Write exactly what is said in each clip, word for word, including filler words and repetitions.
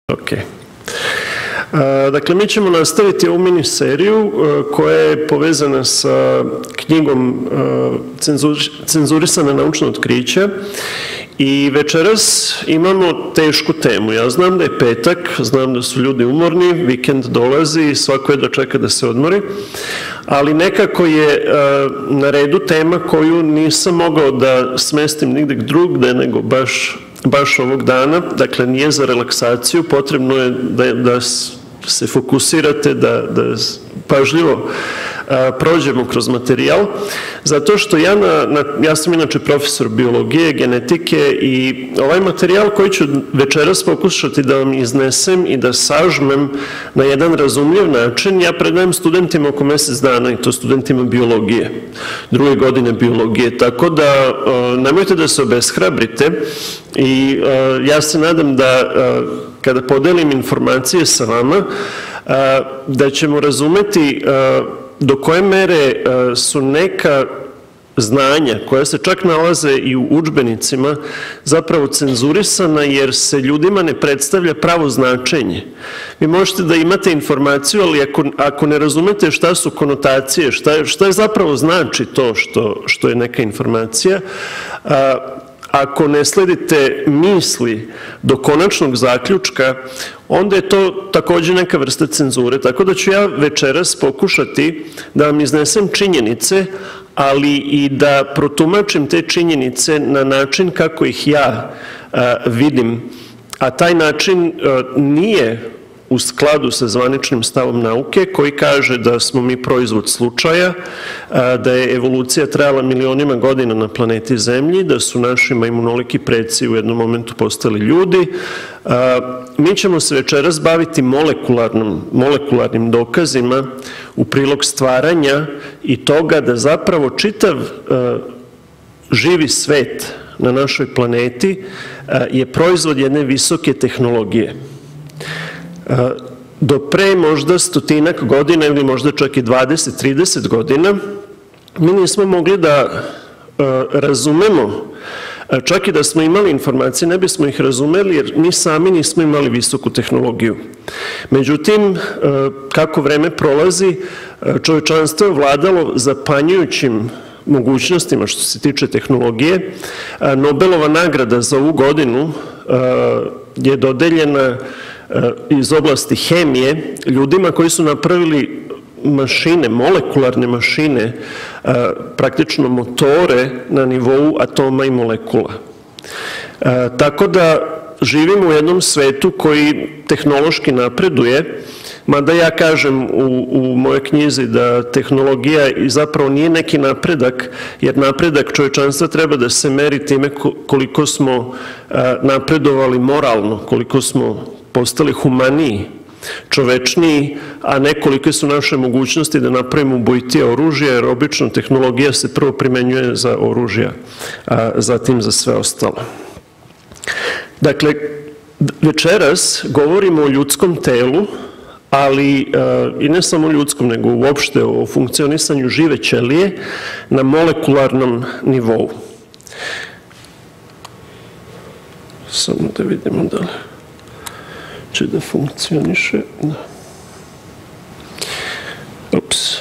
Ok. Dakle, mi ćemo nastaviti ovu miniseriju koja je povezana sa knjigom Cenzurisana naučna otkrića i večeras imamo tešku temu. Ja znam da je petak, znam da su ljudi umorni, vikend dolazi i svako je da čeka da se odmori, ali nekako je na redu tema koju nisam mogao da smestim nigde drugde nego baš baš ovog dana. Dakle, nije za relaksaciju, potrebno je da, da se fokusirate, da, da pažljivo a, prođemo kroz materijal, zato što ja, na, na, ja sam inače profesor biologije, genetike i ovaj materijal koji ću večeras pokušati da vam iznesem i da sažmem na jedan razumljiv način, ja predajem studentima oko mesec dana i to studentima biologije, druge godine biologije, tako da a, nemojte da se obeshrabrite i a, ja se nadam da a, kada podelim informacije sa vama, da ćemo razumeti do koje mere su neka znanja koja se čak nalaze i u udžbenicima zapravo cenzurisana jer se ljudima ne predstavlja pravo značenje. Vi možete da imate informaciju, ali ako, ako ne razumete šta su konotacije, šta, šta je zapravo znači to što, što je neka informacija, ako ne sledite misli do konačnog zaključka, onda je to takođe neka vrsta cenzure. Tako da ću ja večeras pokušati da vam iznesem činjenice, ali i da protumačim te činjenice na način kako ih ja a, vidim. A taj način a, nije u skladu sa zvaničnim stavom nauke koji kaže da smo mi proizvod slučaja, da je evolucija trajala milionima godina na planeti Zemlji, da su naši imunoliki preci u jednom momentu postali ljudi. Mi ćemo se večeras baviti molekularnim dokazima u prilog stvaranja i toga da zapravo čitav živi svet na našoj planeti je proizvod jedne visoke tehnologije. Do pre možda stotinak godina ili možda čak i dvadeset do trideset godina mi nismo mogli da razumemo, čak i da smo imali informacije, ne bismo ih razumeli jer mi sami nismo imali visoku tehnologiju. Međutim, kako vreme prolazi, čovečanstvo je vladalo zapanjujućim mogućnostima što se tiče tehnologije. Nobelova nagrada za ovu godinu je dodeljena iz oblasti hemije ljudima koji su napravili mašine, molekularne mašine, praktično motore na nivou atoma i molekula. Tako da živimo u jednom svetu koji tehnološki napreduje, mada ja kažem u, u mojoj knjizi da tehnologija zapravo nije neki napredak, jer napredak čovečanstva treba da se meri time koliko smo napredovali moralno, koliko smo postali humaniji, čovečniji, a ne kolike su naše mogućnosti da napravimo ubojitije oružja, jer obično tehnologija se prvo primenjuje za oružja, a zatim za sve ostalo. Dakle, večeras govorimo o ljudskom telu, ali i ne samo ljudskom, nego uopšte o funkcionisanju žive ćelije na molekularnom nivou. Samo da vidimo da li će da funkcioniše. Ups.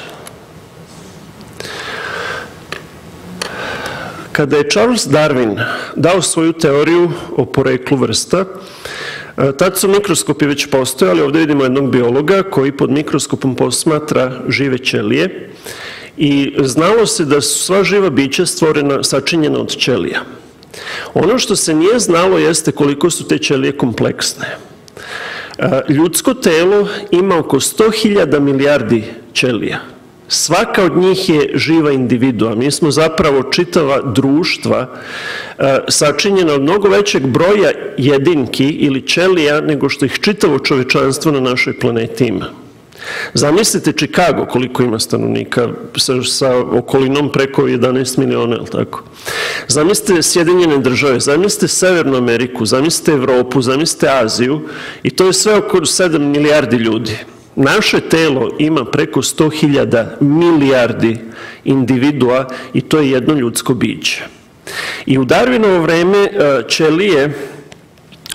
Kada je Charles Darwin dao svoju teoriju o poreklu vrsta, tad su mikroskopi već postojali. Ovde vidimo jednog biologa koji pod mikroskopom posmatra žive ćelije i znalo se da su sva živa bića stvorena, sačinjena od ćelija. Ono što se nije znalo jeste koliko su te ćelije kompleksne. Ljudsko telo ima oko sto hiljada milijardi ćelija. Svaka od njih je živa individua. Mi smo zapravo čitava društva sačinjena od mnogo većeg broja jedinki ili ćelija nego što ih čitavo čovečanstvo na našoj planeti ima. Zamislite Čikago koliko ima stanovnika sa okolinom preko jedanaest miliona, ili tako? Zamislite Sjedinjene države, zamislite Severnu Ameriku, zamislite Evropu, zamislite Aziju i to je sve oko sedam milijardi ljudi. Naše telo ima preko sto hiljada milijardi individua i to je jedno ljudsko biće. I u Darwinovo vreme ćelije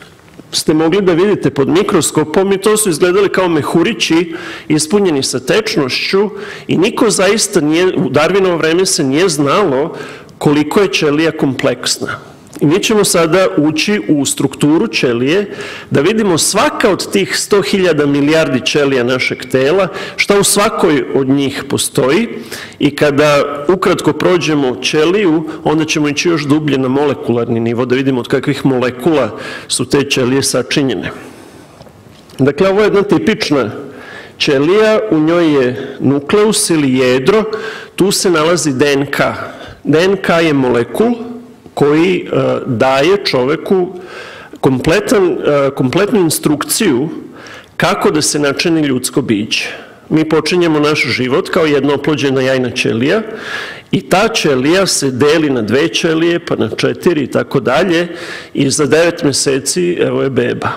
ste mogli da vidite pod mikroskopom i to su izgledali kao mehurići ispunjeni sa tečnošću i niko zaista nije, u Darwinovo vreme se nije znalo koliko je ćelija kompleksna. I mi ćemo sada ući u strukturu ćelije, da vidimo svaka od tih sto hiljada milijardi ćelija našeg tela, šta u svakoj od njih postoji i kada ukratko prođemo ćeliju, onda ćemo ići još dublje na molekularni nivo, da vidimo od kakvih molekula su te ćelije sačinjene. Dakle, ovo je jedna tipična ćelija, u njoj je nukleus ili jedro, tu se nalazi D N K. D N K je molekul koji daje čoveku kompletnu instrukciju kako da se načini ljudsko biće. Mi počinjemo naš život kao jedna oplođena jajna ćelija i ta ćelija se deli na dve ćelije, pa na četiri i tako dalje i za devet meseci evo je beba.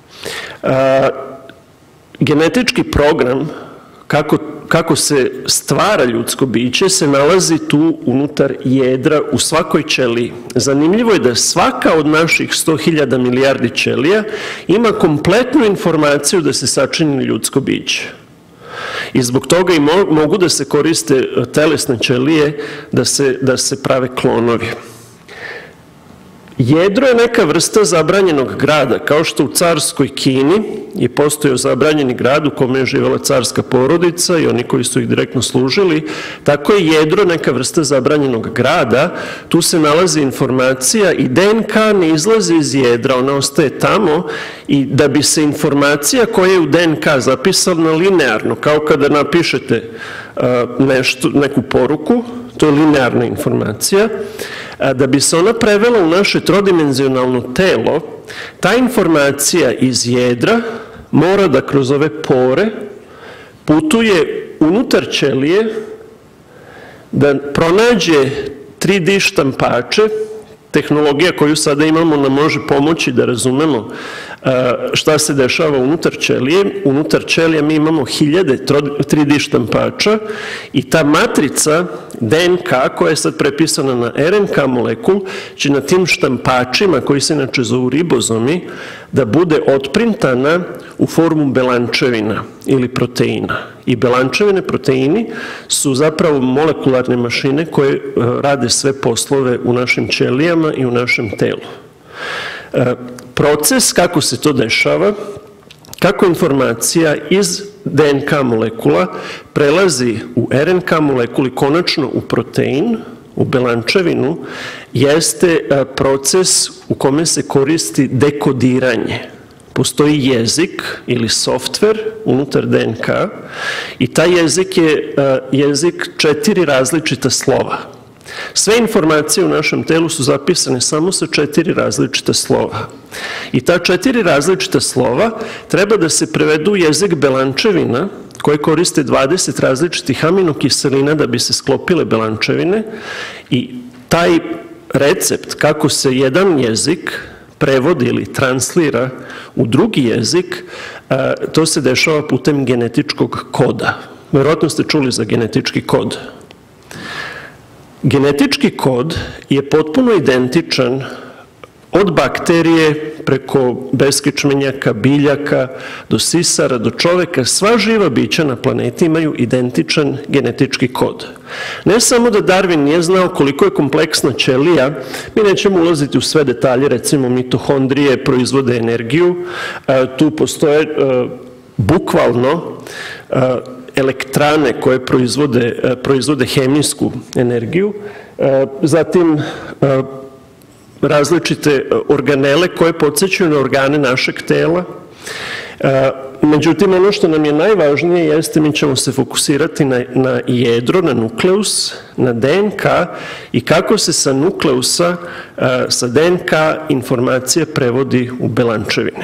Genetički program kako kako se stvara ljudsko biće se nalazi tu unutar jedra u svakoj ćeliji. Zanimljivo je da svaka od naših sto hiljada milijardi ćelija ima kompletnu informaciju da se sačini ljudsko biće. I zbog toga i mogu da se koriste telesne ćelije da se, da se prave klonovi. Jedro je neka vrsta zabranjenog grada, kao što u carskoj Kini je postojao zabranjeni grad u kome je živjela carska porodica i oni koji su ih direktno služili, tako je jedro neka vrsta zabranjenog grada, tu se nalazi informacija i D N K ne izlazi iz jedra, ona ostaje tamo i da bi se informacija koja je u D N K zapisana linearno, kao kada napišete nešto, neku poruku, to je linearna informacija, da bi se ona prevela u naše trodimenzionalno telo, ta informacija iz jedra mora da kroz ove pore putuje unutar ćelije, da pronađe tri D štampače. Tehnologija koju sada imamo nam može pomoći da razumemo šta se dešava unutar ćelije. Unutar ćelije mi imamo hiljade tri D štampača i ta matrica D N K koja je sad prepisana na R N K molekul će na tim štampačima koji se inače zovu ribozomi da bude otprintana u formu belančevina ili proteina. I belančevine, proteini su zapravo molekularne mašine koje rade sve poslove u našim ćelijama i u našem telu. Proces kako se to dešava, kako informacija iz D N K molekula prelazi u R N K molekul i konačno u protein, u belančevinu, jeste proces u kome se koristi dekodiranje. Postoji jezik ili softver unutar D N K i taj jezik je jezik četiri različita slova. Sve informacije u našem telu su zapisane samo sa četiri različita slova. I ta četiri različita slova treba da se prevedu u jezik belančevina koje koriste dvadeset različitih aminokiselina da bi se sklopile belančevine i taj recept kako se jedan jezik prevodi ili translira u drugi jezik, to se dešava putem genetičkog koda. Verovatno ste čuli za genetički kod. Genetički kod je potpuno identičan od bakterije preko beskičmenjaka, biljaka, do sisara, do čoveka. Sva živa bića na planeti imaju identičan genetički kod. Ne samo da Darwin nije znao koliko je kompleksna ćelija, mi nećemo ulaziti u sve detalje, recimo mitohondrije proizvode energiju, tu postoje bukvalno elektrane koje proizvode, proizvode hemijsku energiju, zatim različite organele koje podsjećaju na organe našeg tela. Međutim, ono što nam je najvažnije jeste mi ćemo se fokusirati na, na jedro, na nukleus, na D N K i kako se sa nukleusa, sa D N K informacija prevodi u belančevine.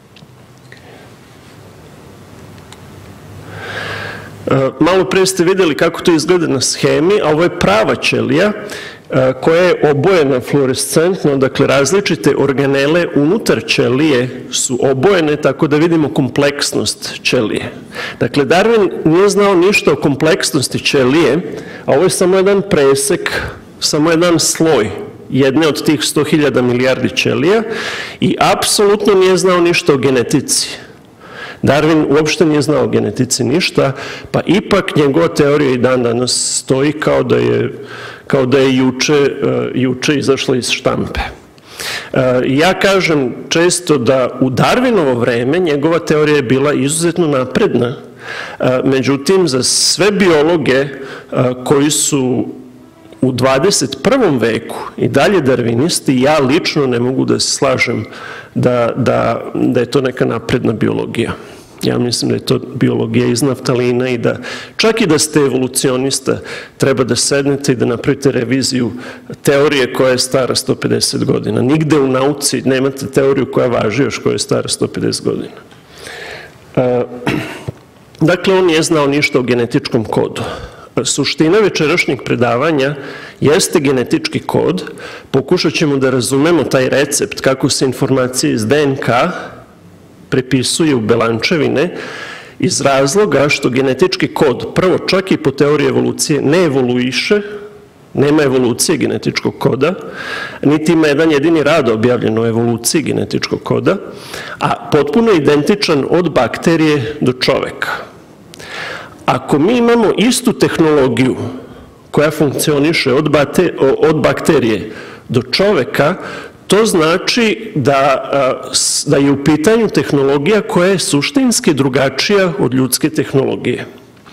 Malo pre ste vidjeli kako to izgleda na schemi, a ovo je prava ćelija koja je obojena fluorescentno, dakle različite organele unutar ćelije su obojene tako da vidimo kompleksnost ćelije. Dakle, Darwin nije znao ništa o kompleksnosti ćelije, a ovo je samo jedan presek, samo jedan sloj jedne od tih sto hiljada milijardi ćelija i apsolutno nije znao ništa o genetici. Darwin uopšte nije znao o genetici ništa, pa ipak njegova teorija i dan danas stoji kao da je, kao da je juče, juče izašla iz štampe. Ja kažem često da u Darwinovo vreme njegova teorija je bila izuzetno napredna, međutim za sve biologe koji su u dvadeset prvom veku i dalje darvinisti, ja lično ne mogu da se slažem da, da, da je to neka napredna biologija. Ja mislim da je to biologija iz naftalina i da čak i da ste evolucionista treba da sednete i da napravite reviziju teorije koja je stara sto pedeset godina. Nigde u nauci nemate teoriju koja važi još koja je stara sto pedeset godina. Dakle, on nije znao ništa o genetičkom kodu. Suština večerašnjeg predavanja jeste genetički kod. Pokušat ćemo da razumemo taj recept kako se informacije iz D N K prepisuje u belančevine iz razloga što genetički kod, prvo čak i po teoriji evolucije, ne evoluiše, nema evolucije genetičkog koda, niti ima jedan jedini rad objavljen o evoluciji genetičkog koda, a potpuno identičan od bakterije do čoveka. Ako mi imamo istu tehnologiju koja funkcioniše od bakterije do čoveka, to znači da, da je u pitanju tehnologija koja je suštinski drugačija od ljudske tehnologije.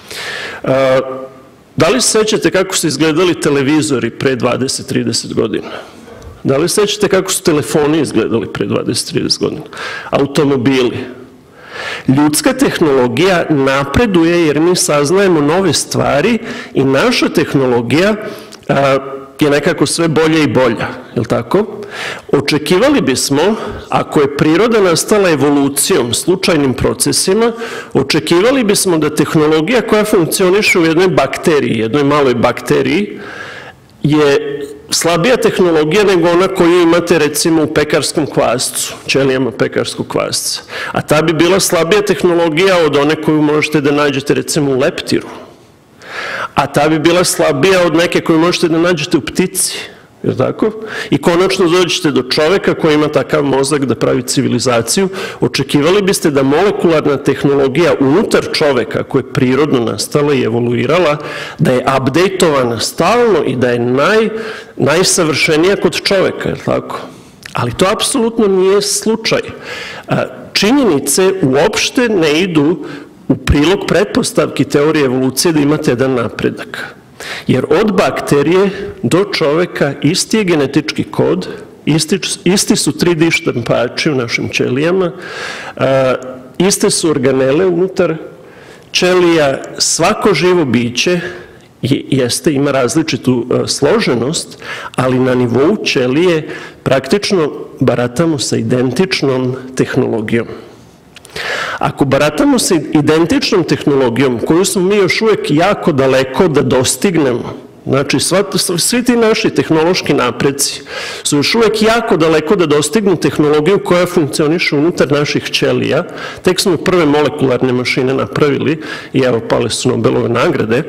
Da li se sećate kako su izgledali televizori pre dvadeset do trideset godina? Da li se sećate kako su telefoni izgledali pre dvadeset do trideset godina? Automobili. Ljudska tehnologija napreduje jer mi saznajemo nove stvari i naša tehnologija je nekako sve bolja i bolja, je li tako? Očekivali bismo, ako je priroda nastala evolucijom, slučajnim procesima, očekivali bismo da tehnologija koja funkcioniše u jednoj bakteriji, jednoj maloj bakteriji, je slabija tehnologija nego ona koju imate recimo u pekarskom kvascu, ćelijama pekarskog kvasca. A ta bi bila slabija tehnologija od one koju možete da nađete recimo u leptiru. A ta bi bila slabija od neke koju možete da nađete u ptici, jer tako? I konačno dođete do čoveka koji ima takav mozak da pravi civilizaciju, očekivali biste da molekularna tehnologija unutar čoveka koja je prirodno nastala i evoluirala, da je updateovana stalno i da je naj, najsavršenija kod čoveka, jer tako? Ali to apsolutno nije slučaj. Činjenice uopšte ne idu u prilog pretpostavki teorije evolucije da imate jedan napredak. Jer od bakterije do čoveka isti je genetički kod, isti, isti su tri D štampači u našim ćelijama, a, iste su organele unutar ćelija, svako živo biće jeste, ima različitu a, složenost, ali na nivou ćelije praktično baratamo sa identičnom tehnologijom. Ako baratamo sa identičnom tehnologijom koju smo mi još uvek jako daleko da dostignemo, znači svi ti naši tehnološki napreci su još uvek jako daleko da dostignu tehnologiju koja funkcioniše unutar naših ćelija, tek smo prve molekularne mašine napravili i evo pale su Nobelove nagrade.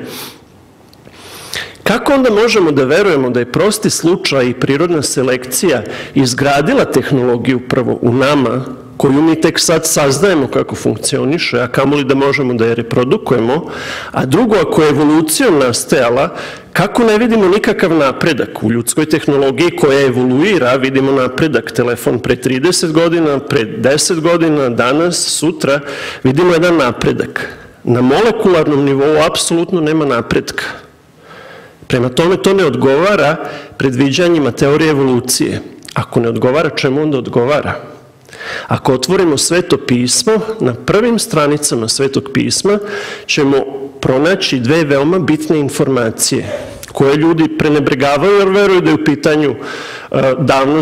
Kako onda možemo da verujemo da je prosti slučaj i prirodna selekcija izgradila tehnologiju prvo u nama, koju mi tek sad saznajemo kako funkcioniše, a kamoli da možemo da je reprodukujemo, a drugo, ako je evolucijom nastajala, kako ne vidimo nikakav napredak u ljudskoj tehnologiji koja evoluira, vidimo napredak, telefon pre trideset godina, pre deset godina, danas, sutra, vidimo jedan napredak. Na molekularnom nivou apsolutno nema napredka. Prema tome, to ne odgovara predviđanjima teorije evolucije. Ako ne odgovara, čemu onda odgovara? Ako otvorimo Sveto pismo, na prvim stranicama Svetog pisma ćemo pronaći dve veoma bitne informacije koje ljudi prenebregavaju jer veruju da je u pitanju davno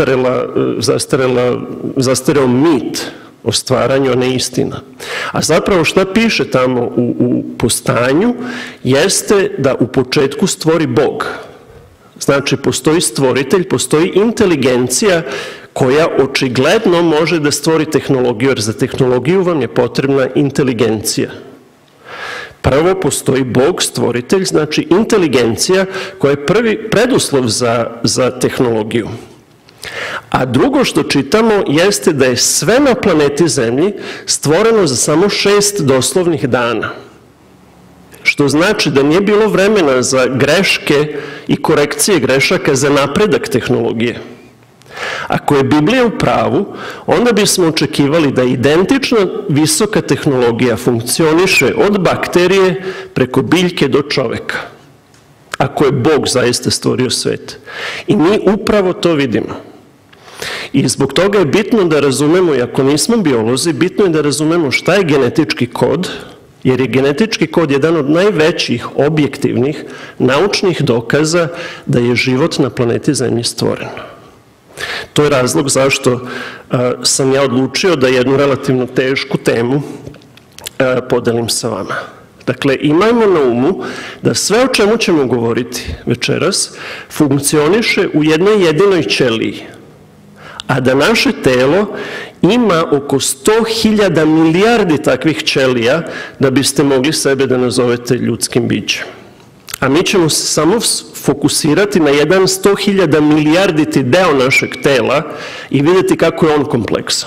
zastareo mit o stvaranju, a ne istina. A zapravo šta piše tamo u, u postanju jeste da u početku stvori Bog. Znači, postoji stvoritelj, postoji inteligencija koja očigledno može da stvori tehnologiju, jer za tehnologiju vam je potrebna inteligencija. Prvo, postoji Bog, stvoritelj, znači inteligencija koja je prvi preduslov za, za tehnologiju. A drugo što čitamo jeste da je sve na planeti Zemlji stvoreno za samo šest doslovnih dana. Što znači da nije bilo vremena za greške i korekcije grešaka za napredak tehnologije. Ako je Biblija u pravu, onda bismo očekivali da identična visoka tehnologija funkcioniše od bakterije preko biljke do čoveka. Ako je Bog zaista stvorio svet. I mi upravo to vidimo. I zbog toga je bitno da razumemo, i ako nismo biolozi, bitno je da razumemo šta je genetički kod, jer je genetički kod jedan od najvećih objektivnih naučnih dokaza da je život na planeti Zemlji stvoren. To je razlog zašto a, sam ja odlučio da jednu relativno tešku temu a, podelim sa vama. Dakle, imajmo na umu da sve o čemu ćemo govoriti večeras funkcioniše u jednoj jedinoj ćeliji, a da naše telo ima oko sto hiljada milijardi takvih ćelija da biste mogli sebe da nazovete ljudskim bićem. A mi ćemo se samo fokusirati na jedan sto hiljada milijarditi deo našeg tela i vidjeti kako je on kompleksan.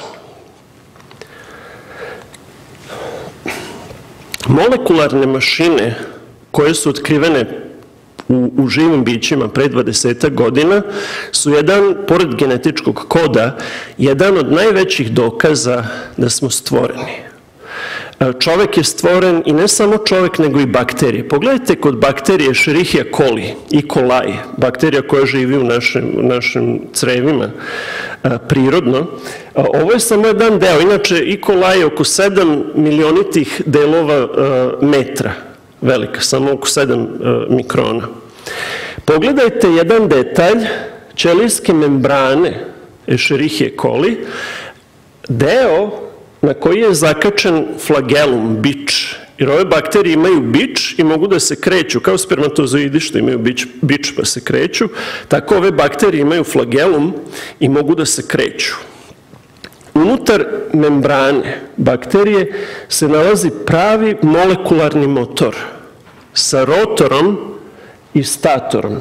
Molekularne mašine koje su otkrivene u, u živim bićima pre dvadesetak godina su jedan, pored genetičkog koda, jedan od najvećih dokaza da smo stvoreni. Čovek je stvoren i ne samo čovek, nego i bakterije. Pogledajte kod bakterije Escherichia coli, E. coli, bakterija koja živi u našim, našim crevima prirodno. Ovo je samo jedan deo. Inače, E. coli je oko sedam milionitih delova metra velika, samo oko sedam mikrona. Pogledajte jedan detalj ćelijske membrane Escherichia coli, deo na koji je zakačen flagelum, bič. Jer ove bakterije imaju bič i mogu da se kreću, kao spermatozoidi što imaju bič, bič pa se kreću, tako ove bakterije imaju flagelum i mogu da se kreću. Unutar membrane bakterije se nalazi pravi molekularni motor sa rotorom i statorom.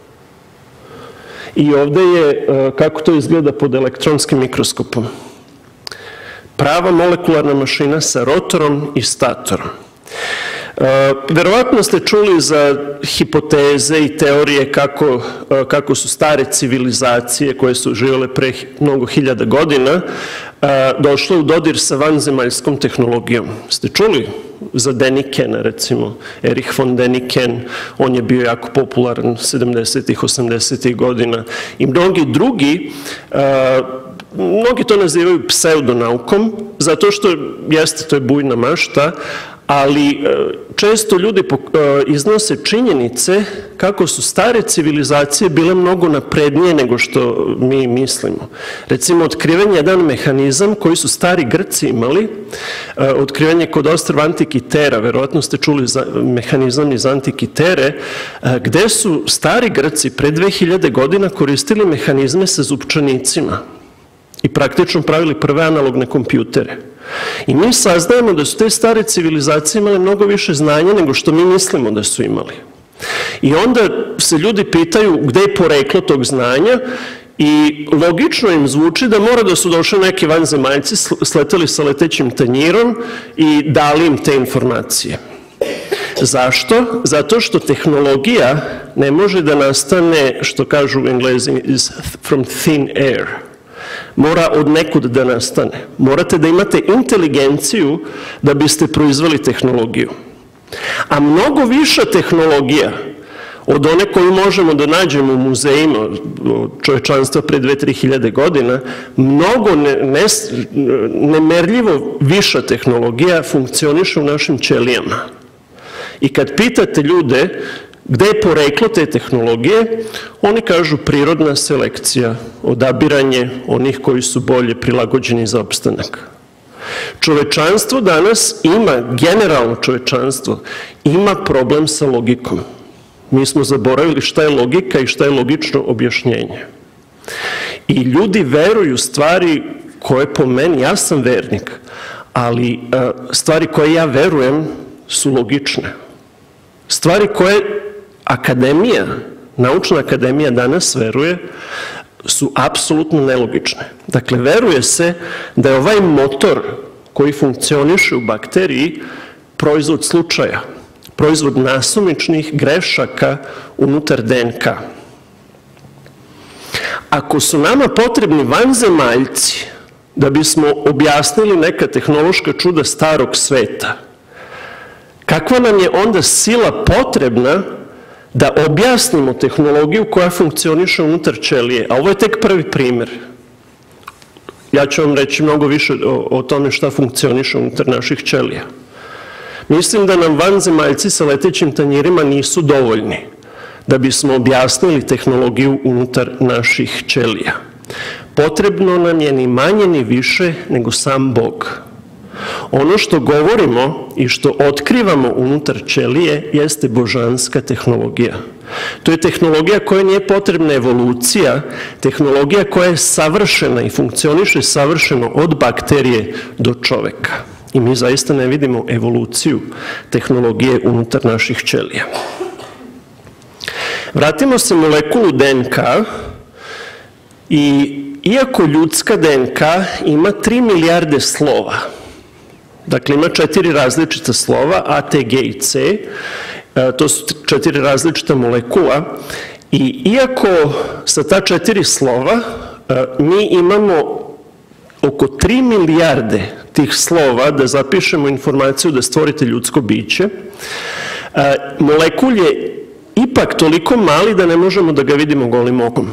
I ovde je, kako to izgleda pod elektronskim mikroskopom. Prava molekularna mašina sa rotorom i statorom. Verovatno ste čuli za hipoteze i teorije kako, kako su stare civilizacije koje su živjele pre mnogo hiljada godina došle u dodir sa vanzemaljskom tehnologijom. Ste čuli za Denikena, recimo, Erich von Däniken, on je bio jako popularan sedamdesetih, osamdesetih godina i mnogi drugi. Mnogi to nazivaju pseudonaukom, zato što, jeste, to je bujna mašta, ali često ljudi iznose činjenice kako su stare civilizacije bile mnogo naprednije nego što mi mislimo. Recimo, otkriven je jedan mehanizam koji su stari Grci imali, otkriven je kod ostrva Antikitera, verovatno ste čuli za mehanizam iz Antikitere, gde su stari Grci pre dve hiljade godina koristili mehanizme sa zupčanicima i praktično pravili prve analogne kompjutere. I mi saznajemo da su te stare civilizacije imale mnogo više znanja nego što mi mislimo da su imali. I onda se ljudi pitaju gde je poreklo tog znanja i logično im zvuči da mora da su došli neki vanzemaljci, sleteli sa letećim tanjirom i dali im te informacije. Zašto? Zato što tehnologija ne može da nastane, što kažu u Englezi, from thin air. Mora od nekud da nastane. Morate da imate inteligenciju da biste proizveli tehnologiju. A mnogo viša tehnologija od one koju možemo da nađemo u muzejima čovečanstva pre dve do tri hiljade godina, mnogo ne, ne, nemerljivo viša tehnologija funkcioniše u našim ćelijama. I kad pitate ljude gde je poreklo te tehnologije, oni kažu prirodna selekcija, odabiranje onih koji su bolje prilagođeni za opstanak. Čovečanstvo danas ima, generalno čovečanstvo, ima problem sa logikom. Mi smo zaboravili šta je logika i šta je logično objašnjenje. I ljudi veruju stvari koje po meni, ja sam vernik, ali stvari koje ja verujem su logične. Stvari koje akademija, naučna akademija danas veruje, su apsolutno nelogične. Dakle, veruje se da je ovaj motor koji funkcioniše u bakteriji proizvod slučaja, proizvod nasumičnih grešaka unutar D N K. Ako su nama potrebni vanzemaljci da bismo objasnili neka tehnološka čuda starog sveta, kakva nam je onda sila potrebna da objasnimo tehnologiju koja funkcioniše unutar ćelije? A ovo je tek prvi primjer. Ja ću vam reći mnogo više o, o tome šta funkcioniše unutar naših ćelija. Mislim da nam vanzemaljci sa letećim tanjirima nisu dovoljni da bismo objasnili tehnologiju unutar naših ćelija. Potrebno nam je ni manje ni više nego sam Bog. Ono što govorimo i što otkrivamo unutar ćelije jeste božanska tehnologija. To je tehnologija koja nije potrebna evolucija, tehnologija koja je savršena i funkcioniše savršeno od bakterije do čoveka. I mi zaista ne vidimo evoluciju tehnologije unutar naših ćelija. Vratimo se molekulu D N K i iako ljudska D N K ima tri milijarde slova, dakle ima četiri različita slova, A, T, G i C, to su četiri različita molekula, i iako sa ta četiri slova mi imamo oko tri milijarde tih slova da zapišemo informaciju da stvorite ljudsko biće, molekul je ipak toliko mali da ne možemo da ga vidimo golim okom.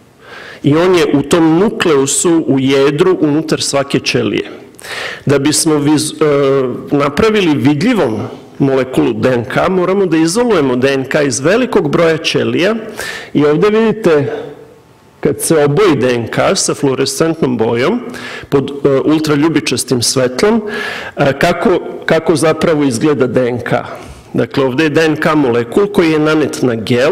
I on je u tom nukleusu, u jedru, unutar svake ćelije. Da bismo napravili vidljivom molekulu D N K, moramo da izolujemo D N K iz velikog broja ćelija i ovdje vidite kad se oboji D N K sa fluorescentnom bojom pod ultraljubičastim svetlom, kako, kako zapravo izgleda D N K. Dakle, ovdje je D N K molekul koji je nanet na gel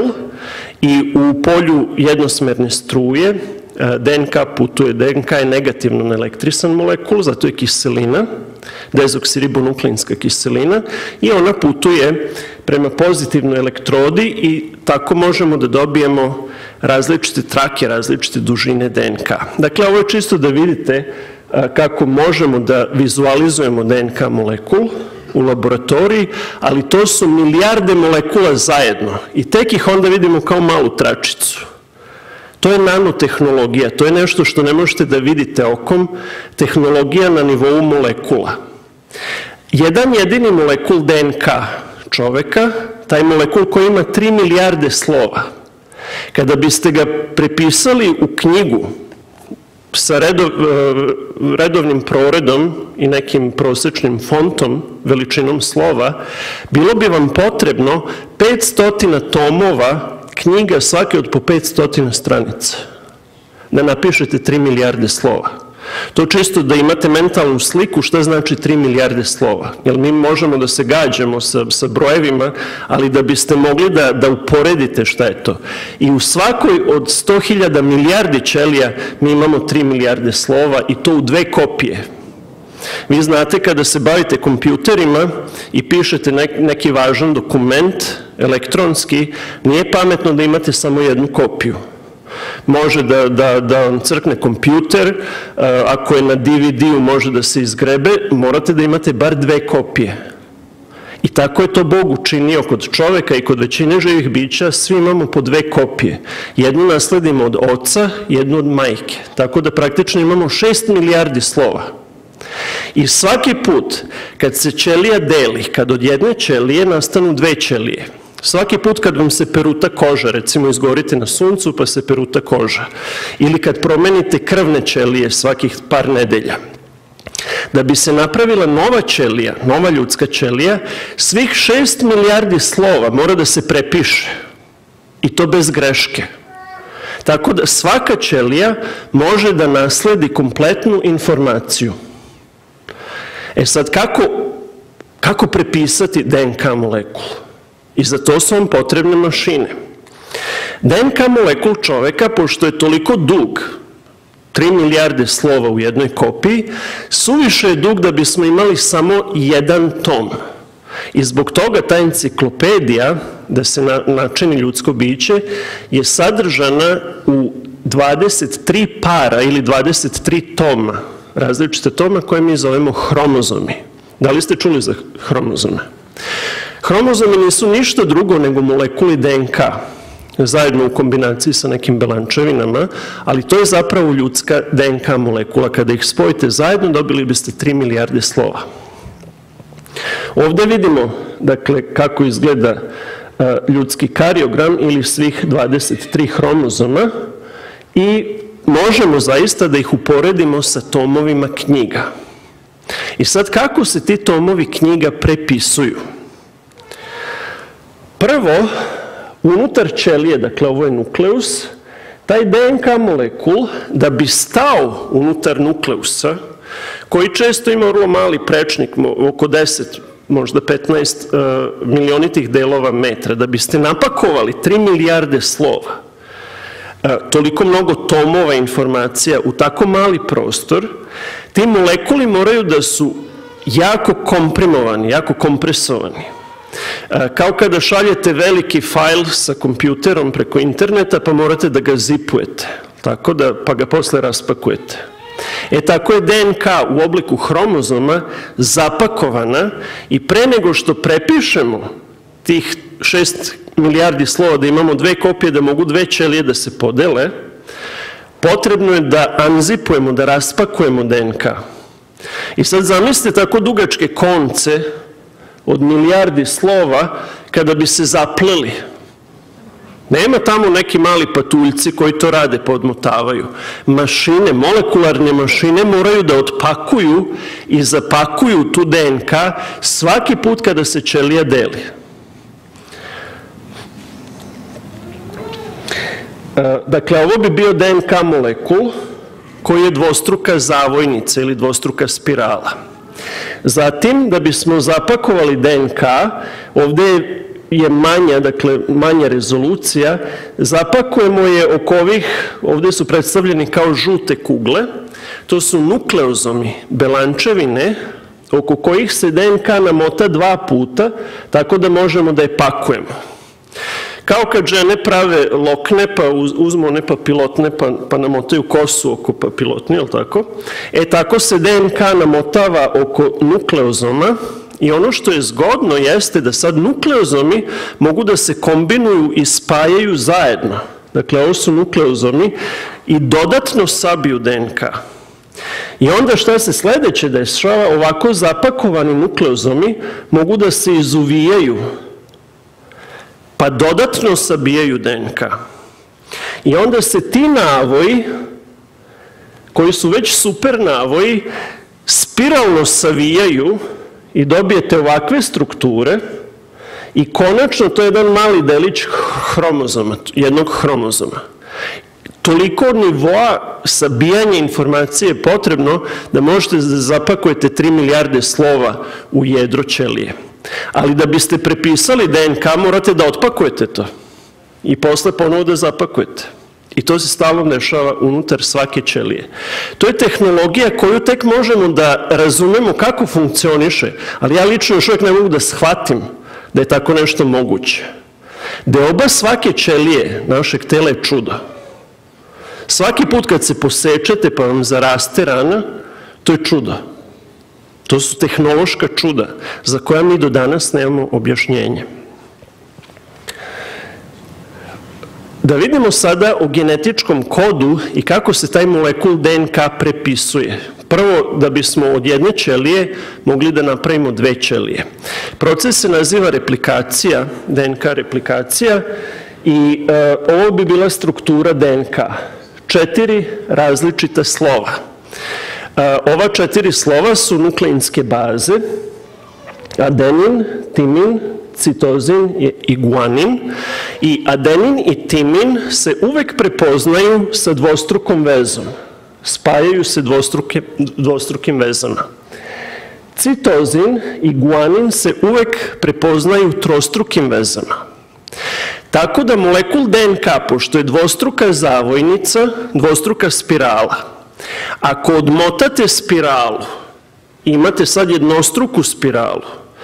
i u polju jednosmerne struje D N K putuje. D N K je negativno naelektrisan molekul, zato je kiselina, dezoksiribonukleinska kiselina, i ona putuje prema pozitivnoj elektrodi i tako možemo da dobijemo različite trake, različite dužine D N K. Dakle, ovo je čisto da vidite kako možemo da vizualizujemo D N K molekul u laboratoriji, ali to su milijarde molekula zajedno i tek ih onda vidimo kao malu tračicu. To je nanotehnologija, to je nešto što ne možete da vidite okom, tehnologija na nivou molekula. Jedan jedini molekul D N K čoveka, taj molekul koji ima tri milijarde slova, kada biste ga prepisali u knjigu sa redov, redovnim proredom i nekim prosečnim fontom, veličinom slova, bilo bi vam potrebno petsto tomova knjiga, svake od po petsto stranica, da napišete tri milijarde slova. To čisto da imate mentalnu sliku šta znači tri milijarde slova. Jer mi možemo da se gađamo sa, sa brojevima, ali da biste mogli da, da uporedite šta je to. I u svakoj od sto hiljada milijardi ćelija mi imamo tri milijarde slova i to u dve kopije. Vi znate kada se bavite kompjuterima i pišete neki važan dokument elektronski, nije pametno da imate samo jednu kopiju. Može da, da, da vam crkne kompjuter, ako je na D V D-u može da se izgrebe, morate da imate bar dve kopije. I tako je to Bog učinio kod čoveka i kod većine živih bića, svi imamo po dve kopije. Jednu nasledimo od oca, jednu od majke. Tako da praktično imamo šest milijardi slova. I svaki put kad se ćelija deli, kad od jedne ćelije nastanu dve ćelije, svaki put kad vam se peruta koža, recimo izgorite na suncu pa se peruta koža, ili kad promenite krvne ćelije svakih par nedelja, da bi se napravila nova ćelija, nova ljudska ćelija, svih šest milijardi slova mora da se prepiše i to bez greške. Tako da svaka ćelija može da nasledi kompletnu informaciju. E sad, kako, kako prepisati D N K molekul? I za to su vam potrebne mašine. D N K molekul čoveka, pošto je toliko dug, tri milijarde slova u jednoj kopiji, suviše je dug da bismo imali samo jedan tom. I zbog toga ta enciklopedija, da se načini ljudsko biće, je sadržana u dvadeset tri para ili dvadeset tri toma, različite toma koje mi zovemo hromozomi. Da li ste čuli za hromozome? Hromozomi nisu ništa drugo nego molekuli D N K, zajedno u kombinaciji sa nekim belančevinama, ali to je zapravo ljudska D N K molekula. Kada ih spojite zajedno, dobili biste tri milijarde slova. Ovde vidimo, dakle, kako izgleda ljudski kariogram ili svih dvadeset tri hromozoma i možemo zaista da ih uporedimo sa tomovima knjiga. I sad, kako se ti tomovi knjiga prepisuju? Prvo, unutar ćelije, dakle ovo je nukleus, taj D N K molekul, da bi stao unutar nukleusa, koji često ima vrlo mali prečnik, oko deset, možda petnaest milionitih delova metra, da biste napakovali tri milijarde slova, toliko mnogo tomova informacija u tako mali prostor, ti molekuli moraju da su jako komprimovani, jako kompresovani. Kao kada šaljete veliki fajl sa kompjuterom preko interneta, pa morate da ga zipujete, tako da, pa ga posle raspakujete. E tako je D N K u obliku hromozoma zapakovana i pre nego što prepišemo tih šest milijardi slova, da imamo dve kopije, da mogu dve ćelije da se podele, potrebno je da anzipujemo, da raspakujemo D N K. I sad zamislite tako dugačke konce od milijardi slova kada bi se zapleli. Nema tamo neki mali patuljci koji to rade, pa odmotavaju. Mašine, molekularne mašine moraju da otpakuju i zapakuju tu D N K svaki put kada se ćelija deli. Dakle, ovo bi bio D N K molekul koji je dvostruka zavojnica ili dvostruka spirala. Zatim, da bismo zapakovali D N K, ovde je manja, dakle manja rezolucija, zapakujemo je oko ovih, ovde su predstavljeni kao žute kugle, to su nukleozomi, belančevine, oko kojih se D N K namota dva puta, tako da možemo da je pakujemo. Kao kad žene prave lokne, pa uzmu one papilotne, pa namotaju kosu oko papilotne, je li tako? E tako se D N K namotava oko nukleozoma i ono što je zgodno jeste da sad nukleozomi mogu da se kombinuju i spajaju zajedno. Dakle, ovo su nukleozomi i dodatno sabiju D N K. I onda šta se sledeće dešava, ovako zapakovani nukleozomi mogu da se izuvijaju, pa dodatno sabijaju D N K. I onda se ti navoji, koji su već super navoji, spiralno savijaju i dobijete ovakve strukture i konačno to je jedan mali delić hromozoma, jednog hromozoma. Toliko nivoa sabijanja informacije je potrebno da možete da zapakujete tri milijarde slova u jedro ćelije. Ali da biste prepisali D N K morate da otpakujete to i posle ponovo da zapakujete. I to se stalno dešava unutar svake ćelije. To je tehnologija koju tek možemo da razumemo kako funkcioniše, ali ja lično još uvijek ne mogu da shvatim da je tako nešto moguće. Deoba svake ćelije našeg tela je čudo. Svaki put kad se posečete pa vam zaraste rana, to je čudo. To su tehnološka čuda za koja mi do danas nemamo objašnjenje. Da vidimo sada o genetičkom kodu i kako se taj molekul D N K prepisuje. Prvo, da bismo od jedne ćelije mogli da napravimo dve ćelije. Proces se naziva replikacija, D N K replikacija, i ovo bi bila struktura D N K. Četiri različita slova. Ova četiri slova su nukleinske baze, adenin, timin, citozin i guanin, i adenin i timin se uvek prepoznaju sa dvostrukom vezom. Spajaju se dvostrukim vezama. Citozin i guanin se uvek prepoznaju trostrukim vezama. Tako da molekul D N K, pošto je dvostruka zavojnica, dvostruka spirala, ako odmotate spiralu, imate sad jednostruku spiralu,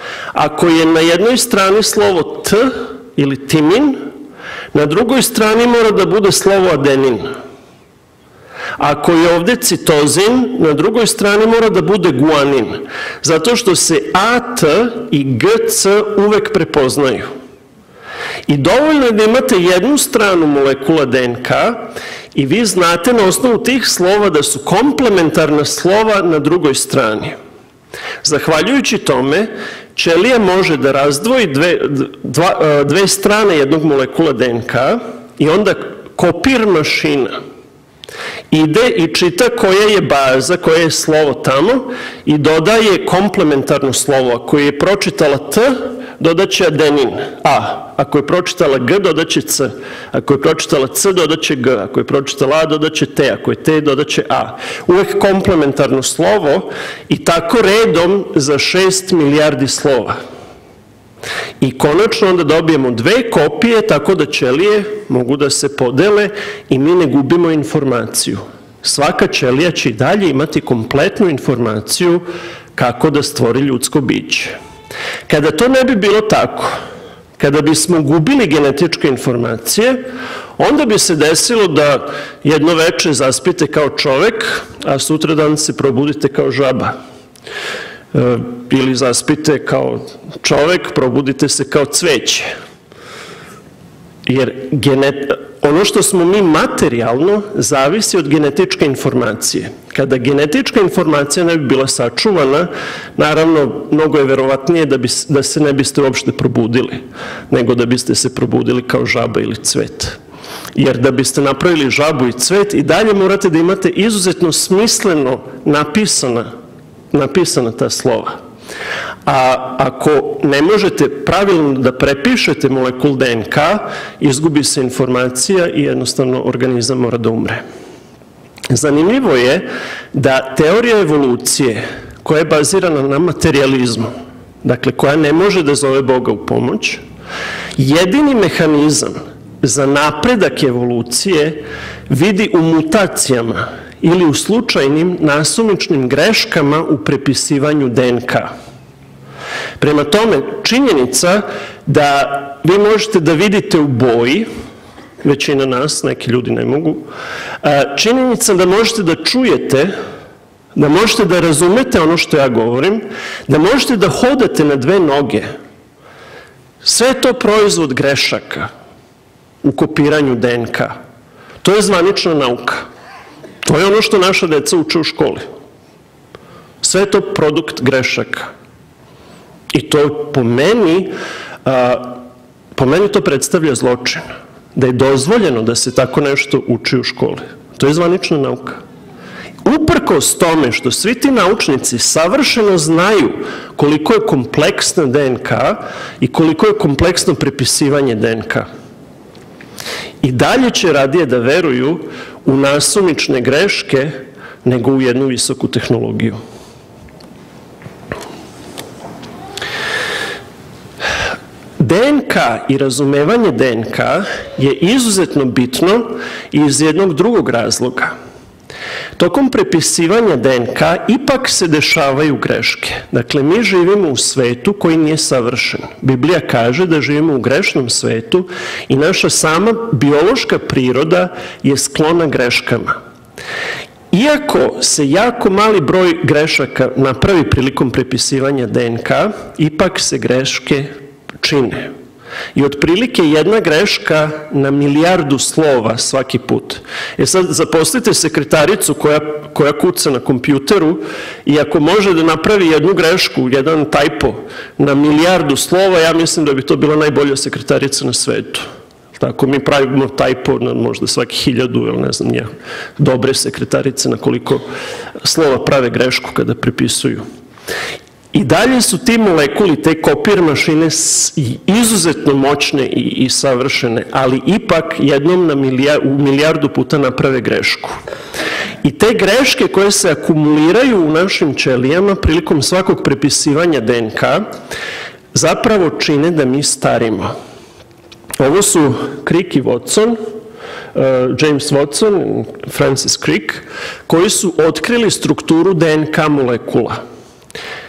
Ako je na jednoj strani slovo T ili timin, na drugoj strani mora da bude slovo adenin. Ako je ovde citozin, na drugoj strani mora da bude guanin, zato što se A T i G C uvek prepoznaju. I dovoljno je da imate jednu stranu molekula D N K i vi znate na osnovu tih slova da su komplementarna slova na drugoj strani. Zahvaljujući tome, ćelija može da razdvoji dve, dva, dve strane jednog molekula D N K i onda kopir mašina ide i čita koja je baza, koje je slovo tamo i dodaje komplementarno slovo. Ako je pročitala T, dodaće adenin, A. Ako je pročitala G, dodaće C. Ako je pročitala C, dodaće G. Ako je pročitala A, dodaće T. Ako je T, dodaće A. Uvek komplementarno slovo i tako redom za šest milijardi slova. I konačno onda dobijemo dve kopije, tako da ćelije mogu da se podele i mi ne gubimo informaciju. Svaka ćelija će i dalje imati kompletnu informaciju kako da stvori ljudsko biće. Kada to ne bi bilo tako, kada bismo gubili genetičke informacije, onda bi se desilo da jedno veče zaspite kao čovek, a sutra dan se probudite kao žaba. Ili zaspite kao čovek, probudite se kao cveće. Jer ono što smo mi materijalno zavisi od genetičke informacije. Kada genetička informacija ne bi bila sačuvana, naravno, mnogo je verovatnije da, bi, da se ne biste uopšte probudili, nego da biste se probudili kao žaba ili cvet. Jer da biste napravili žabu i cvet, i dalje morate da imate izuzetno smisleno napisana, napisana ta slova. A ako ne možete pravilno da prepišete molekul D N K, izgubi se informacija i jednostavno organizam mora da umre. Zanimljivo je da teorija evolucije, koja je bazirana na materijalizmu, dakle koja ne može da zove Boga u pomoć, jedini mehanizam za napredak evolucije vidi u mutacijama ili u slučajnim nasumičnim greškama u prepisivanju D N K. Prema tome, činjenica da vi možete da vidite u boji, većina nas, neki ljudi ne mogu, činjenica da možete da čujete, da možete da razumete ono što ja govorim, da možete da hodate na dve noge, sve je to proizvod grešaka u kopiranju D N K. To je zvanična nauka. To je ono što naša deca uče u školi. Sve je to produkt grešaka. I to po meni, po meni to predstavlja zločin. Da je dozvoljeno da se tako nešto uči u školi. To je zvanična nauka. Uprkos tome što svi ti naučnici savršeno znaju koliko je kompleksna D N K i koliko je kompleksno prepisivanje D N K. I dalje će radije da veruju u nasumične greške nego u jednu visoku tehnologiju. D N K i razumevanje D N K je izuzetno bitno iz jednog drugog razloga. Tokom prepisivanja D N K ipak se dešavaju greške. Dakle, mi živimo u svetu koji nije savršen. Biblija kaže da živimo u grešnom svetu i naša sama biološka priroda je sklona greškama. Iako se jako mali broj grešaka napravi prilikom prepisivanja D N K, ipak se greške čine. I otprilike jedna greška na milijardu slova svaki put. E sad, zaposlite sekretaricu koja, koja kuca na kompjuteru i ako može da napravi jednu grešku, jedan tajpo na milijardu slova, ja mislim da bi to bila najbolja sekretarica na svetu. Tako mi pravimo tajpo na možda svaki hiljadu, ili ne znam ja, dobre sekretarice na koliko slova prave grešku kada prepisuju. I dalje su ti molekuli, te kopir mašine izuzetno moćne i, i savršene, ali ipak jednom na milijar, u milijardu puta naprave grešku. I te greške koje se akumuliraju u našim ćelijama prilikom svakog prepisivanja D N K zapravo čine da mi starimo. Ovo su Crick i Watson, uh, James Watson, Francis Crick, koji su otkrili strukturu D N K molekula.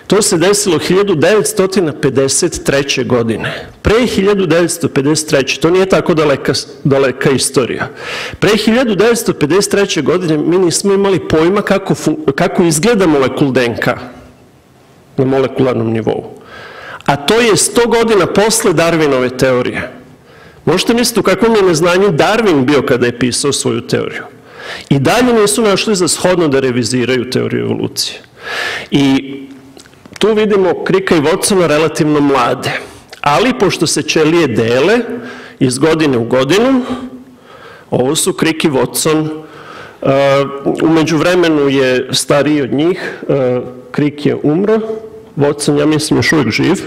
To se desilo hiljadu devetsto pedeset treće. godine. Pre hiljadu devetsto pedeset treće. to nije tako daleka, daleka istorija. Pre hiljadu devetsto pedeset treće. godine mi nismo imali pojma kako, kako izgleda molekul D N K na molekularnom nivou. A to je sto godina posle Darwinove teorije. Možete misliti u kakvom je neznanju Darwin bio kada je pisao svoju teoriju. I dalje nisu našli za shodno da reviziraju teoriju evolucije. I tu vidimo Cricka i Watsona relativno mlade. Ali, pošto se ćelije dele iz godine u godinu, ovo su Crick i Watson. U međuvremenu je stariji od njih, Crick je umro, Watson, ja mislim, još uvijek živ.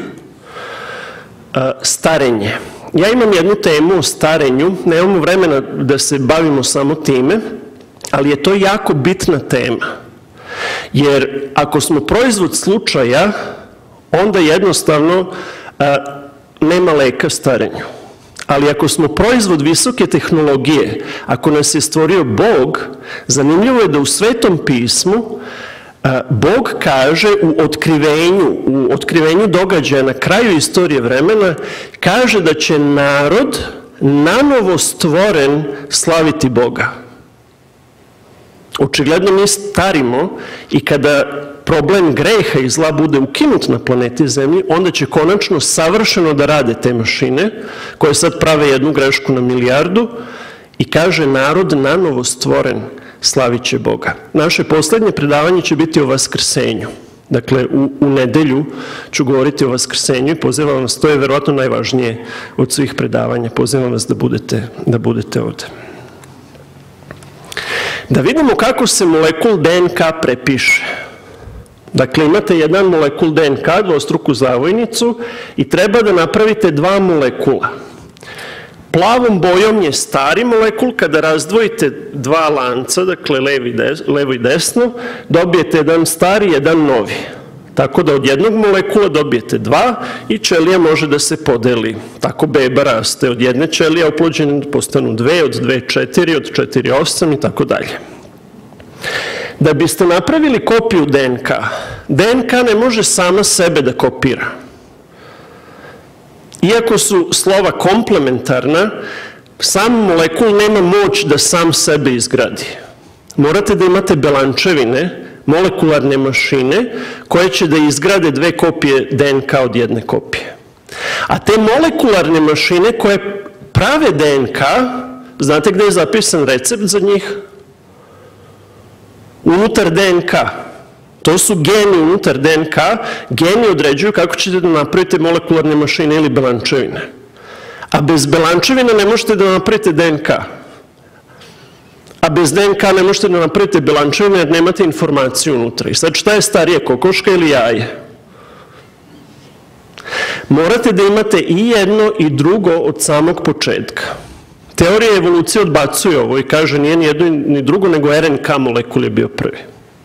Starenje. Ja imam jednu temu o starenju, nemamo vremena da se bavimo samo time, ali je to jako bitna tema. Jer ako smo proizvod slučaja, onda jednostavno nema leka starenju. Ali ako smo proizvod visoke tehnologije, ako nas je stvorio Bog, zanimljivo je da u Svetom pismu Bog kaže u otkrivenju, u otkrivenju događaja na kraju istorije vremena, kaže da će narod nanovo stvoren slaviti Boga. Očigledno mi starimo i kada problem greha i zla bude ukinut na planeti Zemlji, onda će konačno savršeno da rade te mašine, koje sad prave jednu grešku na milijardu, i kaže narod nanovo stvoren slavit će Boga. Naše poslednje predavanje će biti o Vaskrsenju. Dakle, u, u nedelju ću govoriti o Vaskrsenju i pozivam vas, to je verovatno najvažnije od svih predavanja, pozivam vas da budete, da budete ovde. Da vidimo kako se molekul D N K prepiše. Dakle, imate jedan molekul D N K, dvostruku zavojnicu, i treba da napravite dva molekula. Plavom bojom je stari molekul, kada razdvojite dva lanca, dakle levo i desno, dobijete jedan stari, jedan novi. Tako da od jednog molekula dobijete dva i ćelija može da se podeli. Tako beba raste. Od jedne ćelije oplođene postanu dve, od dve četiri, od četiri osam i tako dalje. Da biste napravili kopiju D N K, D N K ne može sama sebe da kopira. Iako su slova komplementarna, sam molekul nema moć da sam sebe izgradi. Morate da imate belančevine, molekularne mašine, koje će da izgrade dve kopije D N K od jedne kopije. A te molekularne mašine koje prave D N K, znate gde je zapisan recept za njih? Unutar D N K. To su geni unutar D N K, geni određuju kako ćete da napravite molekularne mašine ili belančevine. A bez belančevina ne možete da napravite D N K. A bez D N K ne možete da napravite belančevine jer nemate informaciju unutra. I sad šta je starije, kokoška ili jaje? Morate da imate i jedno i drugo od samog početka. Teorija evolucije odbacuje ovo i kaže nije ni jedno ni drugo, nego R N K molekul je bio prvi.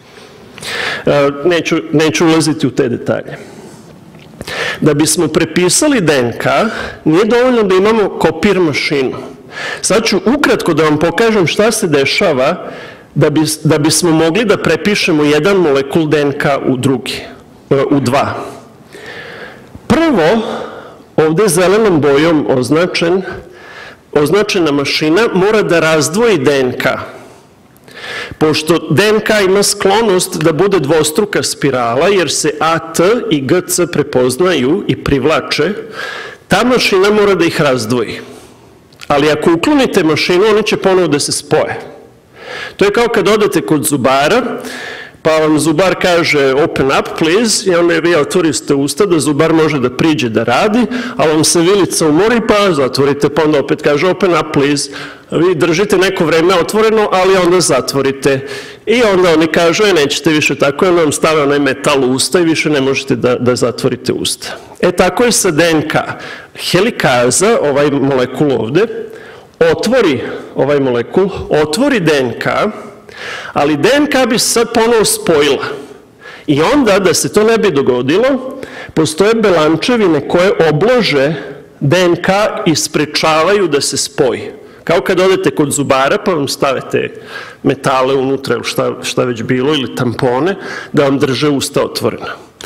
Neću, neću ulaziti u te detalje. Da bismo prepisali D N K, nije dovoljno da imamo kopir mašinu. Sad ću ukratko da vam pokažem šta se dešava da, bi, da bismo mogli da prepišemo jedan molekul D N K u drugi, u dva. Prvo, ovde zelenom bojom označen, označena mašina mora da razdvoji D N K. Pošto D N K ima sklonost da bude dvostruka spirala, jer se A T i G C prepoznaju i privlače, ta mašina mora da ih razdvoji. Ali ako uklonite mašinu, oni će ponovo da se spoje. To je kao kad odete kod zubara, pa vam zubar kaže open up please, i onda vi otvorite usta da zubar može da priđe da radi, a vam se vilica umori pa zatvorite, pa onda opet kaže open up please. Vi držite neko vreme otvoreno, ali onda zatvorite. I onda oni kažu, e, nećete više tako, onda vam stave onaj metal u usta i više ne možete da, da zatvorite usta. E tako je sa D N K. Helikaza, ovaj molekul ovde, otvori ovaj molekul, otvori D N K, ali D N K bi se sad ponovo spojila. I onda, da se to ne bi dogodilo, postoje belančevine koje oblože D N K i sprečavaju da se spoji. Kao kad odete kod zubara pa vam stavite metale unutra ili šta, šta već bilo, ili tampone, da vam drže usta otvorena.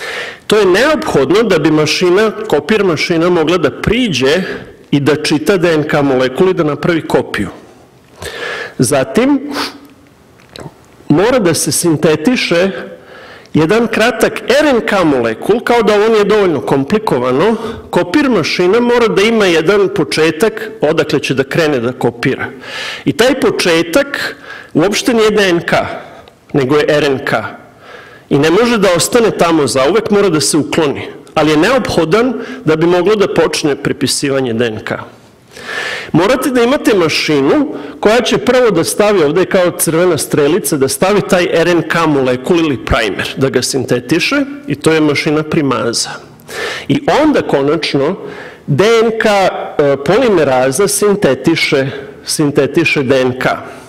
To je neophodno da bi mašina, kopir mašina mogla da priđe i da čita D N K molekulu i da napravi kopiju. Zatim, mora da se sintetiše jedan kratak R N K molekul, kao da ovo nije dovoljno komplikovano, kopir mašina mora da ima jedan početak odakle će da krene da kopira. I taj početak uopšte nije D N K, nego je R N K. I ne može da ostane tamo zauvek, mora da se ukloni. Ali je neophodan da bi moglo da počne prepisivanje D N K. Morate da imate mašinu koja će prvo da stavi, ovde je kao crvena strelica, da stavi taj R N K molekul ili primer, da ga sintetiše, i to je mašina primaza. I onda konačno D N K polimeraza sintetiše, sintetiše D N K.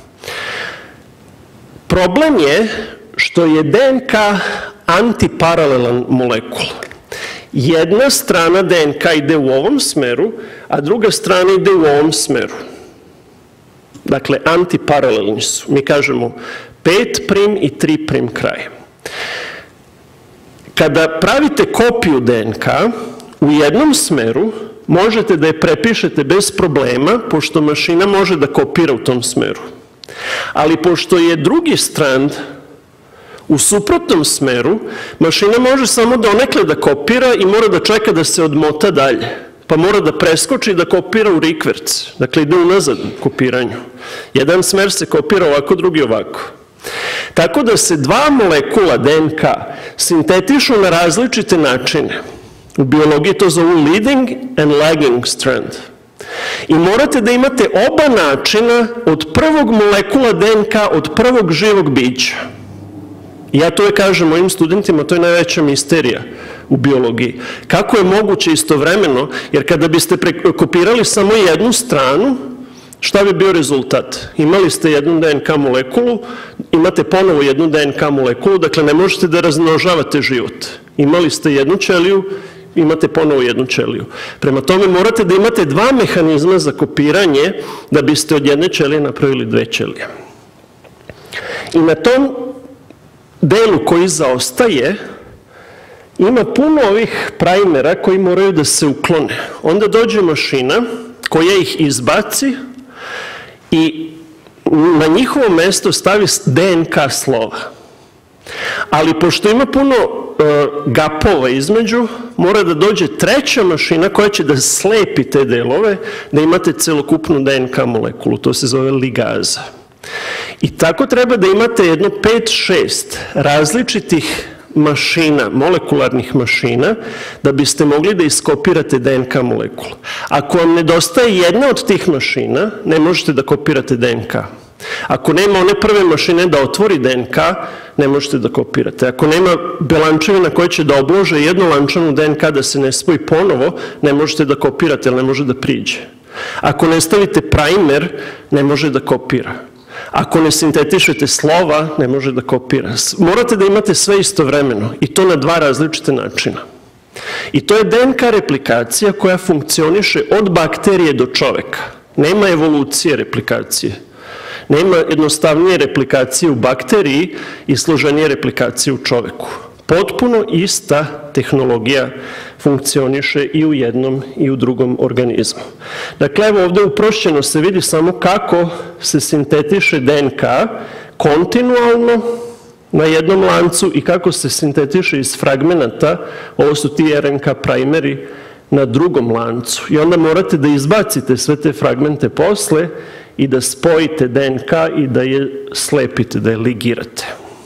Problem je što je D N K antiparalelan molekul. Jedna strana D N K ide u ovom smeru, a druga strana ide u ovom smeru. Dakle, antiparalelni su. Mi kažemo pet prim i tri prim kraj. Kada pravite kopiju D N K u jednom smeru, možete da je prepišete bez problema, pošto mašina može da kopira u tom smeru. Ali pošto je drugi strand u suprotnom smeru, mašina može samo donekle da kopira i mora da čeka da se odmota dalje. Pa mora da preskoči i da kopira u rikverc. Dakle, ide unazad u kopiranju. Jedan smer se kopira ovako, drugi ovako. Tako da se dva molekula D N K sintetišu na različite načine. U biologiji to zovu leading and lagging strand. I morate da imate oba načina od prvog molekula D N K, od prvog živog bića. Ja to je kažem mojim studentima, to je najveća misterija u biologiji. Kako je moguće istovremeno, jer kada biste kopirali samo jednu stranu, šta bi bio rezultat? Imali ste jednu D N K molekulu, imate ponovo jednu D N K molekulu, dakle ne možete da razmnožavate život. Imali ste jednu ćeliju, imate ponovo jednu ćeliju. Prema tome morate da imate dva mehanizma za kopiranje da biste od jedne ćelije napravili dve ćelije. I na tom delu koji zaostaje ima puno ovih primera koji moraju da se uklone. Onda dođe mašina koja ih izbaci i na njihovo mesto stavi D N K slova. Ali pošto ima puno gapova između, mora da dođe treća mašina koja će da slepi te delove, da imate celokupnu D N K molekulu. To se zove ligaza. I tako treba da imate jedno pet šest različitih mašina, molekularnih mašina, da biste mogli da iskopirate D N K molekulu. Ako vam nedostaje jedna od tih mašina, ne možete da kopirate D N K. Ako nema one prve mašine da otvori D N K, ne možete da kopirate. Ako nema belančevina koja će da oblože jednu lančanu D N K da se ne spoji ponovo, ne možete da kopirate, jer ne može da priđe. Ako ne stavite primer, ne može da kopira. Ako ne sintetišete slova, ne može da kopira. Morate da imate sve istovremeno i to na dva različite načina. I to je D N K replikacija koja funkcioniše od bakterije do čoveka. Nema evolucije replikacije. Nema jednostavnije replikacije u bakteriji i složenije replikacije u čoveku. Potpuno ista tehnologija funkcioniše i u jednom i u drugom organizmu. Dakle, evo ovde uprošćeno se vidi samo kako se sintetiše D N K kontinualno na jednom lancu i kako se sintetiše iz fragmenata, ovo su ti R N K primeri, na drugom lancu. I onda morate da izbacite sve te fragmente posle i da spojite D N K i da je slepite, da je ligirate.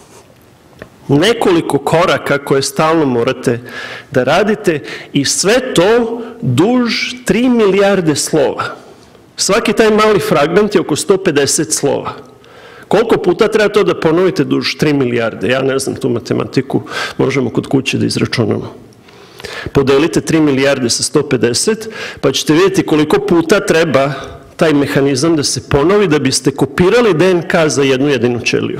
Nekoliko koraka koje stalno morate da radite i sve to duž tri milijarde slova. Svaki taj mali fragment je oko sto pedeset slova. Koliko puta treba to da ponovite duž tri milijarde? Ja ne znam tu matematiku, možemo kod kuće da izračunamo. Podelite tri milijarde sa sto pedeset, pa ćete vidjeti koliko puta treba taj mehanizam da se ponovi da biste kopirali D N K za jednu jedinu ćeliju.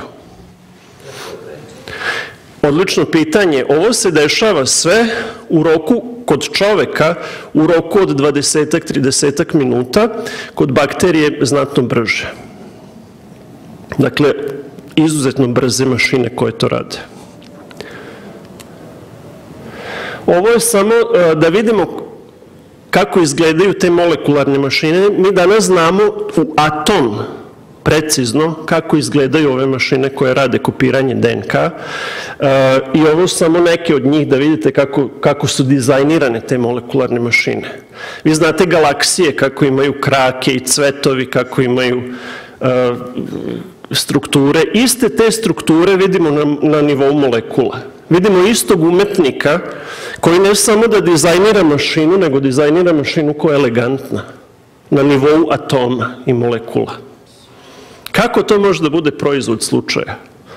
Odlično pitanje. Ovo se dešava sve u roku, kod čoveka, u roku od dvadesetak do tridesetak minuta, kod bakterije znatno brže. Dakle, izuzetno brze mašine koje to rade. Ovo je samo da vidimo kako izgledaju te molekularne mašine. Mi danas znamo u atom precizno kako izgledaju ove mašine koje rade kopiranje D N K i ovo su samo neke od njih da vidite kako, kako su dizajnirane te molekularne mašine. Vi znate galaksije kako imaju krake i cvetovi, kako imaju uh, strukture. Iste te strukture vidimo na, na nivou molekula. Vidimo istog umetnika koji ne samo da dizajnira mašinu, nego dizajnira mašinu koja je elegantna na nivou atoma i molekula. Kako to može da bude proizvod slučaja?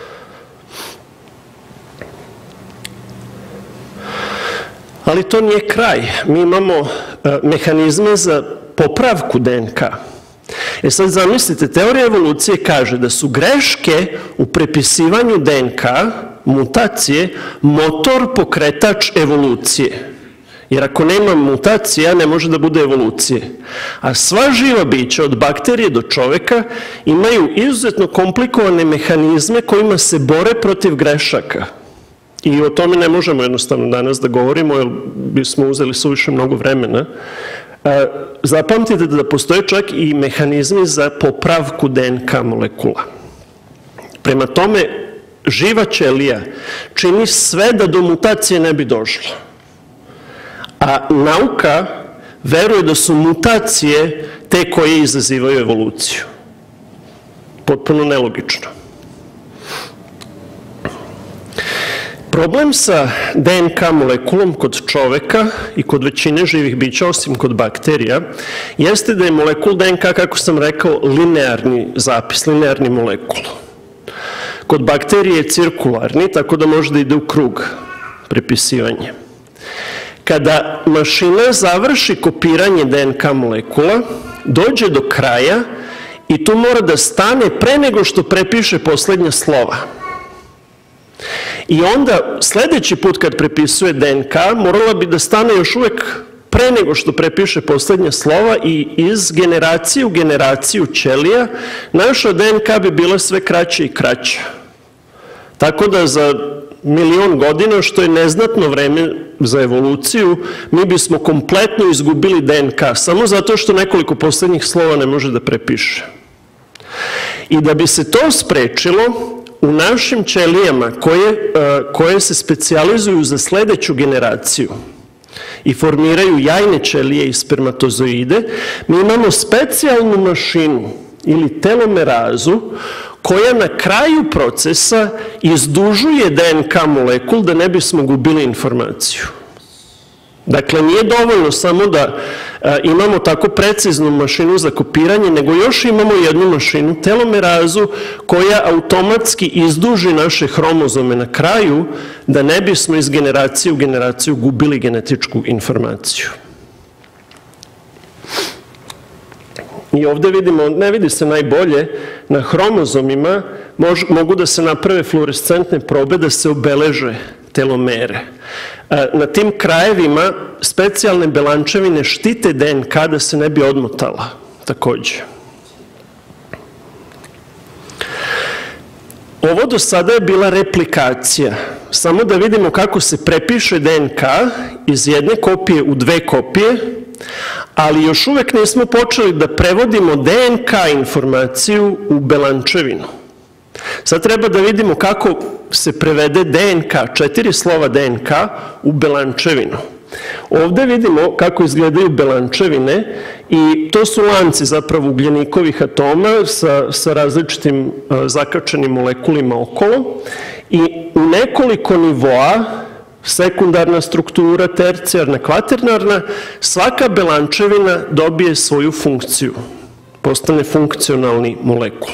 Ali to nije kraj. Mi imamo mehanizme za popravku D N K. E sad zamislite, teorija evolucije kaže da su greške u prepisivanju D N K, mutacije, motor pokretač evolucije. Jer ako nema mutacija, ne može da bude evolucije. A sva živa bića, od bakterije do čoveka, imaju izuzetno komplikovane mehanizme kojima se bore protiv grešaka. I o tome ne možemo jednostavno danas da govorimo, jer bismo uzeli suviše mnogo vremena. Zapamtite da postoje čak i mehanizmi za popravku D N K molekula. Prema tome, živa ćelija čini sve da do mutacije ne bi došlo. A nauka veruje da su mutacije te koje izazivaju evoluciju. Potpuno nelogično. Problem sa D N K molekulom kod čoveka i kod većine živih bića, osim kod bakterija, jeste da je molekul D N K, kako sam rekao, linearni zapis, linearni molekul. Kod bakterije je cirkularni, tako da može da ide u krug prepisivanje. Kada mašina završi kopiranje D N K molekula, dođe do kraja i tu mora da stane pre nego što prepiše poslednja slova. I onda, sledeći put kad prepisuje D N K, morala bi da stane još uvek pre nego što prepiše poslednja slova i iz generacije u generaciju ćelija naša D N K bi bila sve kraća i kraća. Tako da za milion godina, što je neznatno vreme za evoluciju, mi bismo kompletno izgubili D N K, samo zato što nekoliko poslednjih slova ne može da prepiše. I da bi se to sprečilo, u našim ćelijama koje, koje se specijalizuju za sledeću generaciju i formiraju jajne ćelije i spermatozoide, mi imamo specijalnu mašinu ili telomerazu koja na kraju procesa izdužuje D N K molekul da ne bismo gubili informaciju. Dakle, nije dovoljno samo da imamo tako preciznu mašinu za kopiranje, nego još imamo jednu mašinu, telomerazu, koja automatski izduži naše hromozome na kraju da ne bismo iz generacije u generaciju gubili genetičku informaciju. I ovde vidimo, ne vidi se najbolje, na hromozomima mogu da se naprave fluorescentne probe da se obeleže telomere. Na tim krajevima specijalne belančevine štite D N K da se ne bi odmotala takođe. Ovo do sada je bila replikacija. Samo da vidimo kako se prepiše D N K iz jedne kopije u dve kopije, ali još uvek nismo počeli da prevodimo D N K informaciju u belančevinu. Sad treba da vidimo kako se prevede D N K, četiri slova D N K u belančevinu. Ovde vidimo kako izgledaju belančevine i to su lanci zapravo ugljenikovih atoma sa, sa različitim zakačenim molekulima okolo i u nekoliko nivoa, sekundarna struktura, tercijarna, kvaternarna, svaka belančevina dobije svoju funkciju, postane funkcionalni molekul.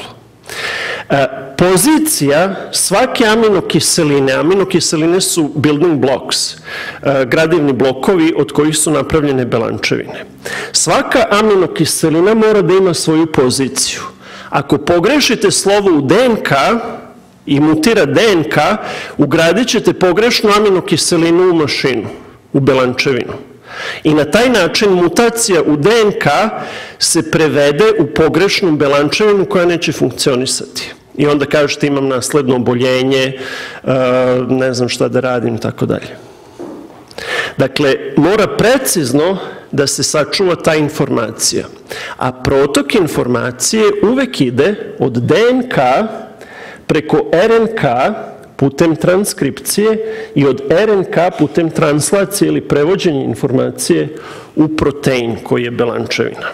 Pozicija svake aminokiseline, aminokiseline su building blocks, gradivni blokovi od kojih su napravljene belančevine. Svaka aminokiselina mora da ima svoju poziciju. Ako pogrešite slovo u D N K i mutira D N K, ugradit ćete pogrešnu aminokiselinu u mašinu, u belančevinu. I na taj način mutacija u D N K se prevede u pogrešnu belančevinu koja neće funkcionisati. I onda kažete imam nasledno oboljenje, ne znam šta da radim i tako dalje. Dakle, mora precizno da se sačuva ta informacija. A protok informacije uvek ide od D N K preko R N K putem transkripcije i od R N K putem translacije ili prevođenja informacije u protein koji je belančevina.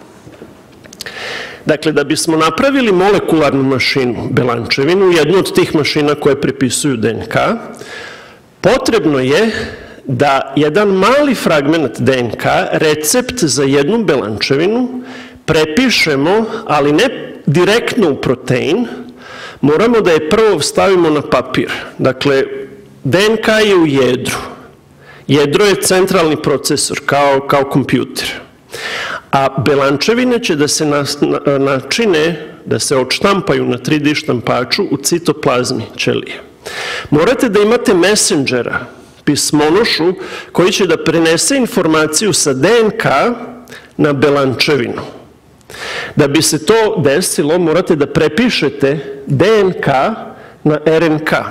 Dakle, da bismo napravili molekularnu mašinu, belančevinu, jednu od tih mašina koje prepisuju D N K, potrebno je da jedan mali fragment D N K, recept za jednu belančevinu, prepišemo, ali ne direktno u protein, moramo da je prvo stavimo na papir. Dakle, D N K je u jedru. Jedro je centralni procesor, kao, kao kompjuter. A belančevine će da se načine, da se odštampaju na tri D štampaču u citoplazmi ćelije. Morate da imate mesendžera, pismonošu, koji će da prenese informaciju sa D N K na belančevinu. Da bi se to desilo, morate da prepišete D N K na R N K.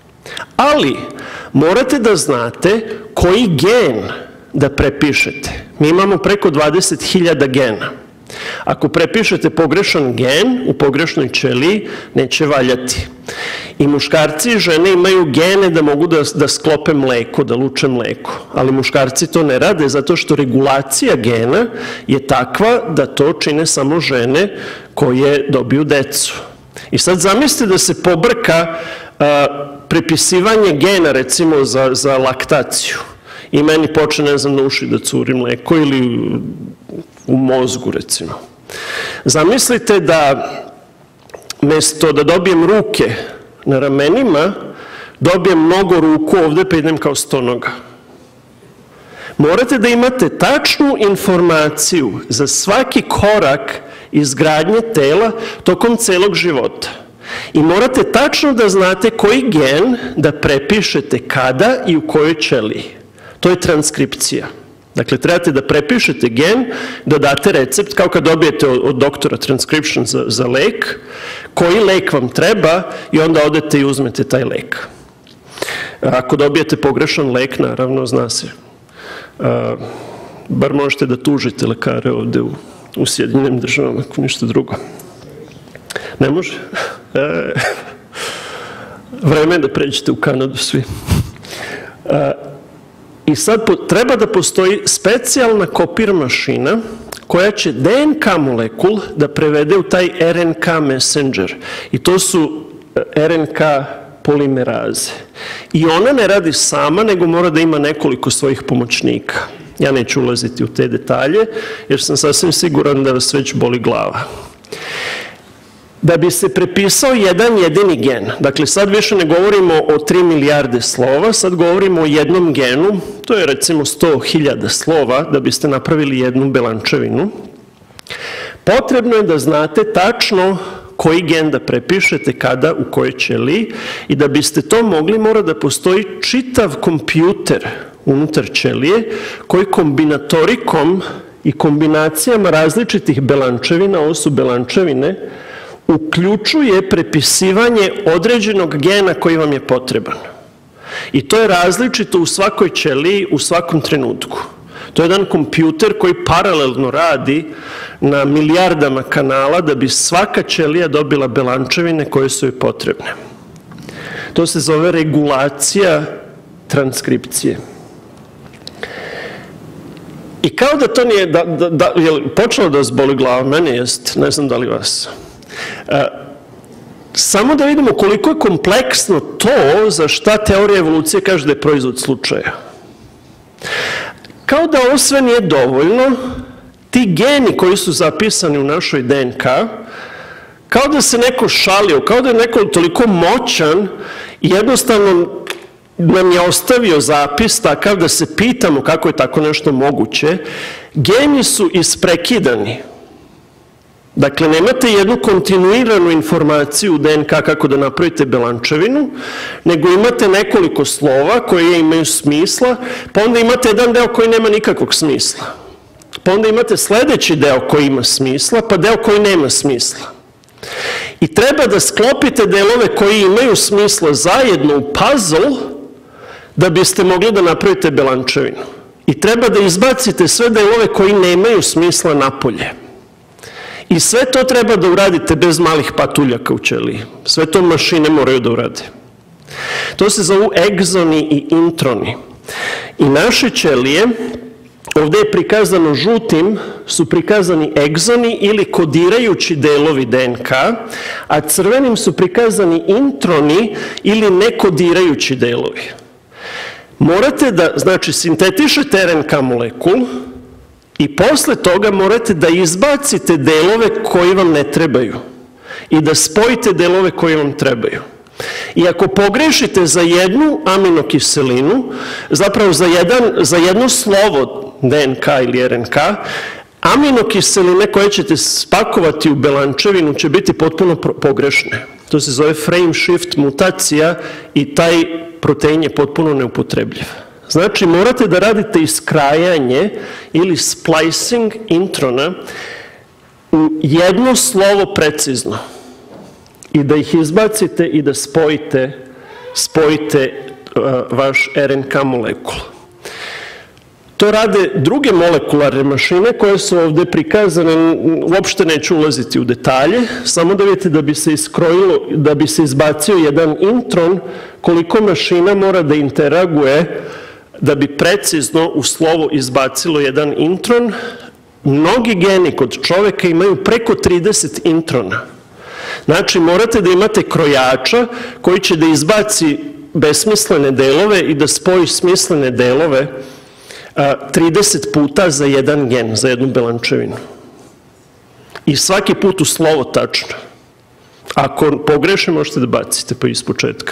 Ali, morate da znate koji gen da prepišete. Mi imamo preko dvadeset hiljada gena. Ako prepišete pogrešan gen u pogrešnoj ćeliji, neće valjati. I muškarci i žene imaju gene da mogu da, da sklope mleko, da luče mleko. Ali muškarci to ne rade zato što regulacija gena je takva da to čine samo žene koje dobiju decu. I sad zamislite da se pobrka a, prepisivanje gena, recimo, za, za laktaciju. I meni počne, ne znam, na uši da curi mleko ili u mozgu, recimo. Zamislite da mesto da dobijem ruke na ramenima, dobijem mnogo ruku ovde pa idem kao stonoga. Morate da imate tačnu informaciju za svaki korak izgradnje tela tokom celog života. I morate tačno da znate koji gen da prepišete kada i u kojoj ćeliji. To je transkripcija. Dakle, trebate da prepišete gen, da date recept, kao kad dobijete od doktora transcription za, za lek, koji lek vam treba i onda odete i uzmete taj lek. Ako dobijete pogrešan lek, naravno, zna se. A, bar možete da tužite lekare ovde u, u Sjedinjenim državama, ako ništa drugo. Ne može? E, vreme je da pređete u Kanadu svi. A, I sad treba da postoji specijalna kopir mašina koja će D N K molekul da prevede u taj R N K messenger. I to su R N K polimeraze. I ona ne radi sama, nego mora da ima nekoliko svojih pomoćnika. Ja neću ulaziti u te detalje, jer sam sasvim siguran da vas već boli glava. Da bi se prepisao jedan jedini gen, dakle sad više ne govorimo o tri milijarde slova, sad govorimo o jednom genu, to je recimo sto hiljada slova, da biste napravili jednu belančevinu, potrebno je da znate tačno koji gen da prepišete, kada, u kojoj ćeliji, i da biste to mogli, mora da postoji čitav kompjuter unutar ćelije, koji kombinatorikom i kombinacijama različitih belančevina, ovo su belančevine, uključuje prepisivanje određenog gena koji vam je potreban. I to je različito u svakoj ćeliji, u svakom trenutku. To je jedan kompjuter koji paralelno radi na milijardama kanala da bi svaka ćelija dobila belančevine koje su joj potrebne. To se zove regulacija transkripcije. I kao da to nije, da, da, da, je počelo da vas boli glava, mene jest, ne znam da li vas. Samo da vidimo koliko je kompleksno to za šta teorija evolucije kaže da je proizvod slučaja. Kao da ovo sve nije dovoljno, ti geni koji su zapisani u našoj D N K, kao da se neko šalio, kao da je neko toliko moćan i jednostavno nam je ostavio zapis takav da se pitamo kako je tako nešto moguće, geni su isprekidani. Dakle, nemate jednu kontinuiranu informaciju u D N K kako da napravite belančevinu, nego imate nekoliko slova koje imaju smisla, pa onda imate jedan deo koji nema nikakvog smisla. Pa onda imate sledeći deo koji ima smisla, pa deo koji nema smisla. I treba da sklopite delove koji imaju smisla zajedno u puzzle, da biste mogli da napravite belančevinu. I treba da izbacite sve delove koji nemaju smisla napolje. I sve to treba da uradite bez malih patuljaka u ćeliji. Sve to mašine moraju da urade. To se zovu egzoni i introni. I naše ćelije, ovde je prikazano žutim, su prikazani egzoni ili kodirajući delovi D N K, a crvenim su prikazani introni ili nekodirajući delovi. Morate da, znači, sintetišete R N K molekul i posle toga morate da izbacite delove koji vam ne trebaju i da spojite delove koji vam trebaju. I ako pogrešite za jednu aminokiselinu, zapravo za, jedan, za jedno slovo D N K ili R N K, aminokiseline koje ćete spakovati u belančevinu će biti potpuno pogrešne. To se zove frame shift mutacija i taj protein je potpuno neupotrebljiv. Znači, morate da radite iskrajanje ili splicing introna u jedno slovo precizno i da ih izbacite i da spojite, spojite uh, vaš R N K molekul. To rade druge molekularne mašine koje su ovde prikazane, uopšte neću ulaziti u detalje, samo da vidite da bi se iskrojilo, da bi se izbacio jedan intron, koliko mašina mora da interaguje da bi precizno u slovo izbacilo jedan intron. Mnogi geni kod čoveka imaju preko trideset introna. Znači, morate da imate krojača koji će da izbaci besmislene delove i da spoji smislene delove trideset puta za jedan gen, za jednu belančevinu. I svaki put u slovo tačno. Ako pogreše, možete da bacite pa iz početka.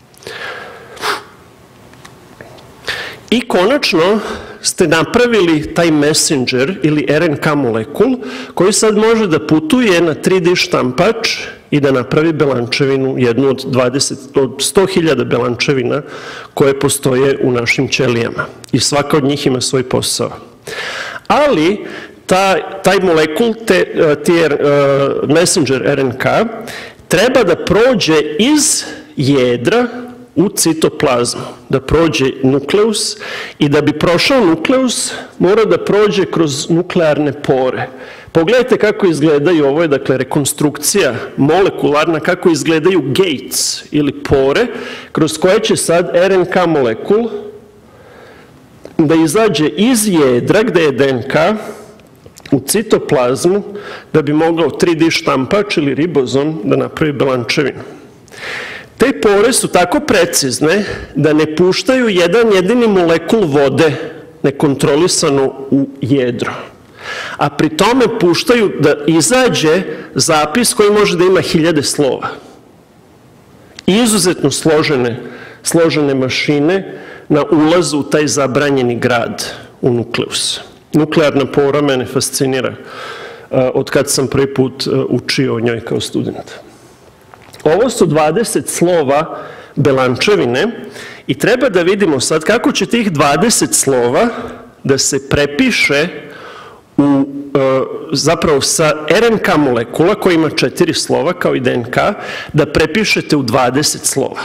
I konačno ste napravili taj messenger ili R N K molekul koji sad može da putuje na tri D štampač i da napravi belančevinu, jednu od, dvadeset, od sto hiljada belančevina koje postoje u našim ćelijama. I svaka od njih ima svoj posao. Ali taj, taj molekul, te, te, uh, messenger R N K, treba da prođe iz jedra u citoplazmu, da prođe nukleus i da bi prošao nukleus mora da prođe kroz nuklearne pore. Pogledajte kako izgledaju, ovo je dakle rekonstrukcija molekularna, kako izgledaju gates ili pore kroz koje će sad R N K molekul da izađe iz jedra gde je D N K u citoplazmu da bi mogao tri D štampač ili ribozom da napravi belančevinu. Te pore su tako precizne da ne puštaju jedan jedini molekul vode nekontrolisano u jedro. A pri tome puštaju da izađe zapis koji može da ima hiljade slova. Izuzetno složene, složene mašine na ulazu u taj zabranjeni grad u nukleus. Nuklearna pora mene fascinira od kad sam prvi put učio o njoj kao student. Ovo su dvadeset slova belančevine i treba da vidimo sad kako će tih dvadeset slova da se prepiše u, zapravo sa R N K molekula koja ima četiri slova kao i D N K, da prepišete u dvadeset slova.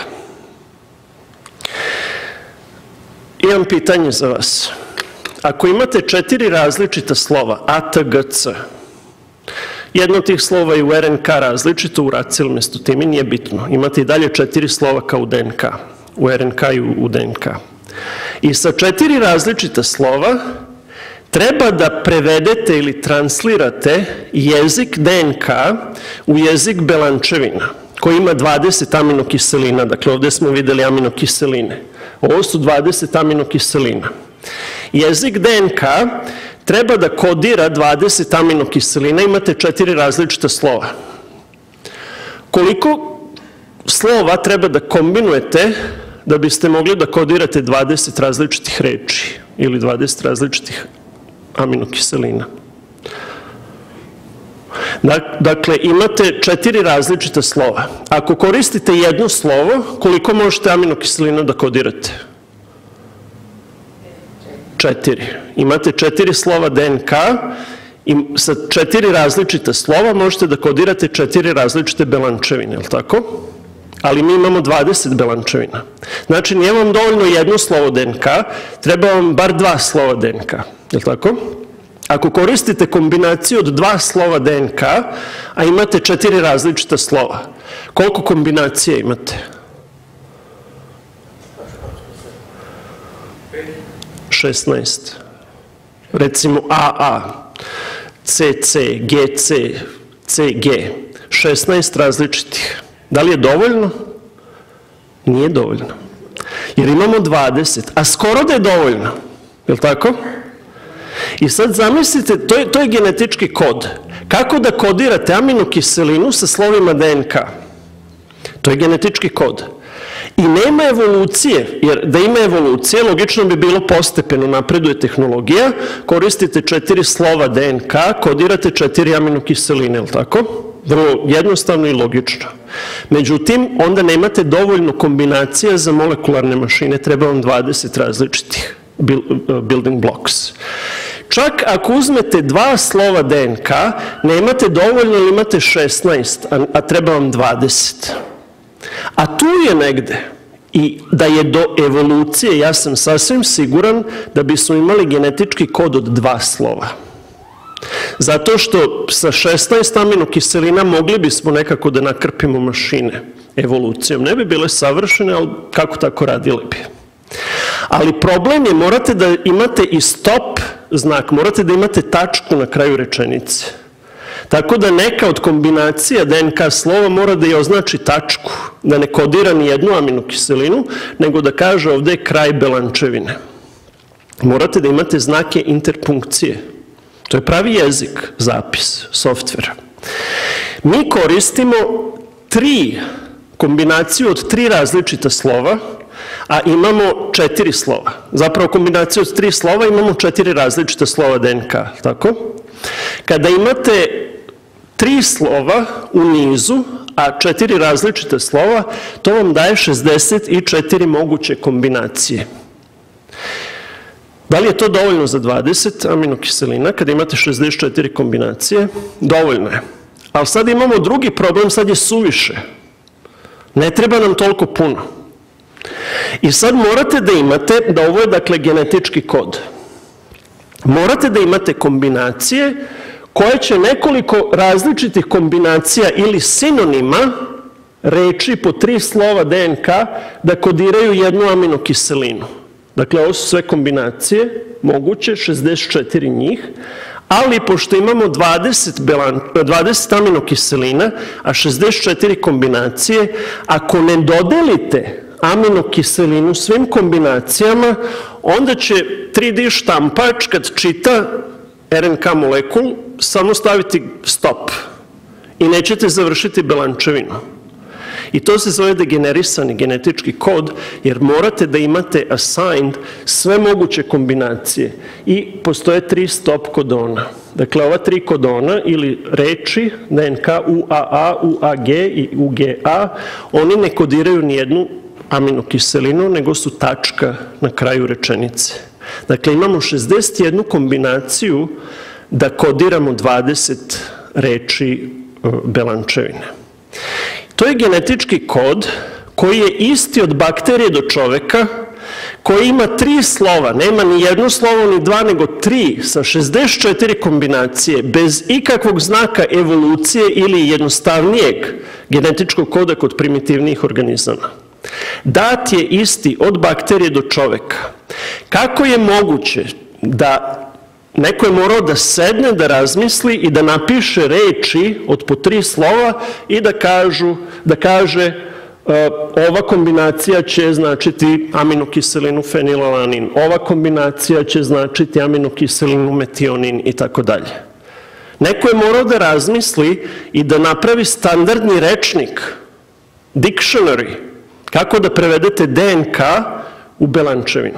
Imam pitanje za vas. Ako imate četiri različita slova, A, T, G, C, jedno od tih slova je u R N K različito, u racil mesto time, nije bitno. Imate i dalje četiri slova kao u D N K, u R N K i u D N K. I sa četiri različita slova treba da prevedete ili translirate jezik D N K u jezik belančevina, koji ima dvadeset aminokiselina. Dakle, ovde smo videli aminokiseline. Ovo su dvadeset aminokiselina. Jezik D N K treba da kodira dvadeset aminokiselina, imate četiri različita slova. Koliko slova treba da kombinujete da biste mogli da kodirate dvadeset različitih reči ili dvadeset različitih aminokiselina? Dakle, imate četiri različita slova. Ako koristite jedno slovo, koliko možete aminokiselina da kodirate? Četiri. Imate četiri slova D N K i sa četiri različita slova možete da kodirate četiri različite belančevine, je li tako? ali mi imamo dvadeset belančevina. Znači, nije vam dovoljno jedno slovo D N K, treba vam bar dva slova D N K, je li tako? Ako koristite kombinaciju od dva slova D N K, a imate četiri različita slova, koliko kombinacija imate? šesnaest. Recimo A A, C C, G C, C G, šesnaest različitih. Da li je dovoljno? Nije dovoljno. Jer imamo dvadeset, a skoro da je dovoljno. Je li tako? I sad zamislite, to je, to je genetički kod. Kako da kodirate aminokiselinu sa slovima D N K? To je genetički kod. I nema evolucije, jer da ima evolucije, logično bi bilo postepeno napreduje tehnologija, koristite četiri slova D N K, kodirate četiri aminokiseline, je li tako? Vrlo jednostavno i logično. Međutim, onda nemate dovoljno kombinacija za molekularne mašine, treba vam dvadeset različitih building blocks. Čak ako uzmete dva slova D N K, nemate dovoljno ili imate šesnaest, a treba vam dvadeset. A tu je negde, i da je do evolucije, ja sam sasvim siguran da bismo imali genetički kod od dva slova. Zato što sa šesnaest aminokiselina mogli bismo nekako da nakrpimo mašine evolucijom. Ne bi bile savršene, ali kako tako radili bi. Ali problem je, morate da imate i stop znak, morate da imate tačku na kraju rečenice. Tako da neka od kombinacija D N K slova mora da je označi tačku, da ne kodira ni jednu aminokiselinu, nego da kaže ovde je kraj belančevine. Morate da imate znake interpunkcije. To je pravi jezik, zapis, softvera. Mi koristimo tri, kombinaciju od tri različita slova, a imamo četiri slova. Zapravo kombinaciju od tri slova imamo četiri različita slova D N K, tako? Kada imate tri slova u nizu, a četiri različita slova, to vam daje šezdeset četiri moguće kombinacije. Da li je to dovoljno za dvadeset aminokiselina, kada imate šezdeset četiri kombinacije? Dovoljno je. Ali sad imamo drugi problem, sad je suviše. Ne treba nam toliko puno. I sad morate da imate, da ovo je dakle genetički kod, morate da imate kombinacije koje će nekoliko različitih kombinacija ili sinonima reči po tri slova D N K da kodiraju jednu aminokiselinu. Dakle, ovo su sve kombinacije, moguće, šezdeset četiri njih, ali pošto imamo dvadeset aminokiselina, a šezdeset četiri kombinacije, ako ne dodelite aminokiselinu svim kombinacijama, onda će tri D štampač kad čita R N K molekul samo staviti stop i nećete završiti belančevinu. I to se zove degenerisani genetički kod, jer morate da imate assigned sve moguće kombinacije i postoje tri stop kodona. Dakle, ova tri kodona ili reči D N K U A A, U A G i U G A, oni ne kodiraju ni jednu aminokiselinu, nego su tačka na kraju rečenice. Dakle, imamo šezdeset jednu kombinaciju da kodiramo dvadeset reči belančevine. To je genetički kod koji je isti od bakterije do čoveka, koji ima tri slova, nema ni jedno slovo ni dva, nego tri, sa šezdeset četiri kombinacije, bez ikakvog znaka evolucije ili jednostavnijeg genetičkog koda kod primitivnijih organizama. Dat je isti od bakterije do čoveka. Kako je moguće da neko je morao da sedne, da razmisli i da napiše reči od po tri slova i da, kažu, da kaže uh, ova kombinacija će značiti aminokiselinu fenilalanin, ova kombinacija će značiti aminokiselinu metionin i tako dalje. Neko je morao da razmisli i da napravi standardni rečnik, dictionary, kako da prevedete D N K u belančevinu.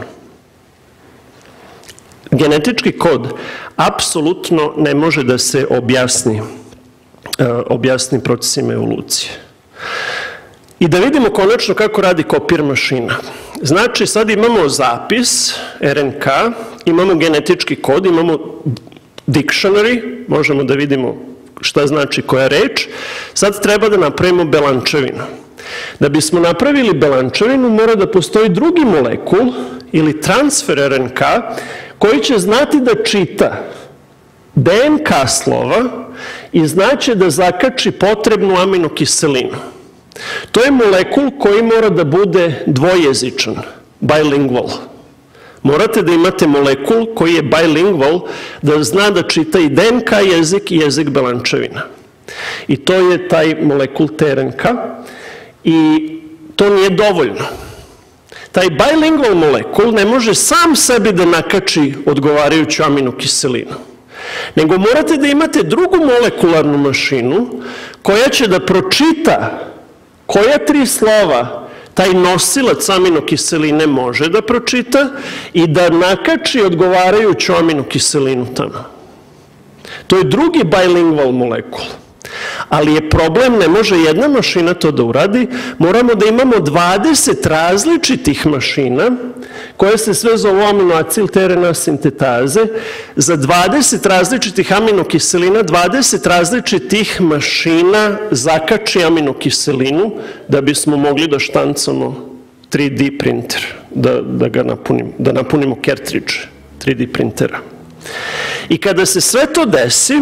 Genetički kod apsolutno ne može da se objasni, objasni procesima evolucije. I da vidimo konačno kako radi kopir mašina. Znači, sad imamo zapis R N K, imamo genetički kod, imamo dictionary, možemo da vidimo šta znači koja reč, sad treba da napravimo belančevinu. Da bismo napravili belančevinu, mora da postoji drugi molekul ili transfer R N K koji će znati da čita D N K slova i znaće da zakači potrebnu aminokiselinu. To je molekul koji mora da bude dvojezičan, bilingual. Morate da imate molekul koji je bilingual, da zna da čita i D N K jezik i jezik belančevina. I to je taj molekul T R N K i to nije dovoljno. Taj bilingual molekul ne može sam sebi da nakači odgovarajuću aminokiselinu, nego morate da imate drugu molekularnu mašinu koja će da pročita koja tri slova taj nosilac aminokiseline može da pročita i da nakači odgovarajuću aminokiselinu tamo. To je drugi bilingual molekul. Ali je problem, ne može jedna mašina to da uradi, moramo da imamo dvadeset različitih mašina koje se sve zovu aminoacil T R N A sintetaze, za dvadeset različitih aminokiselina, dvadeset različitih mašina zakači aminokiselinu da bismo mogli da štancamo tri D printer, da, da ga napunimo, da napunimo cartridge tri D printera. I kada se sve to desi,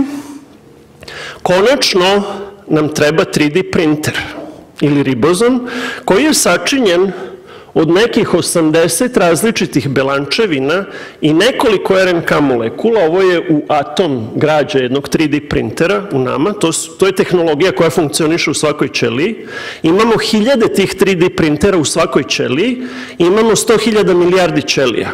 konačno nam treba tri D printer ili ribozom koji je sačinjen od nekih osamdeset različitih belančevina i nekoliko R N K molekula. Ovo je u atom građa jednog tri D printera u nama. To, to je tehnologija koja funkcioniše u svakoj ćeliji. Imamo hiljade tih tri D printera u svakoj ćeliji i imamo sto hiljada milijardi ćelija.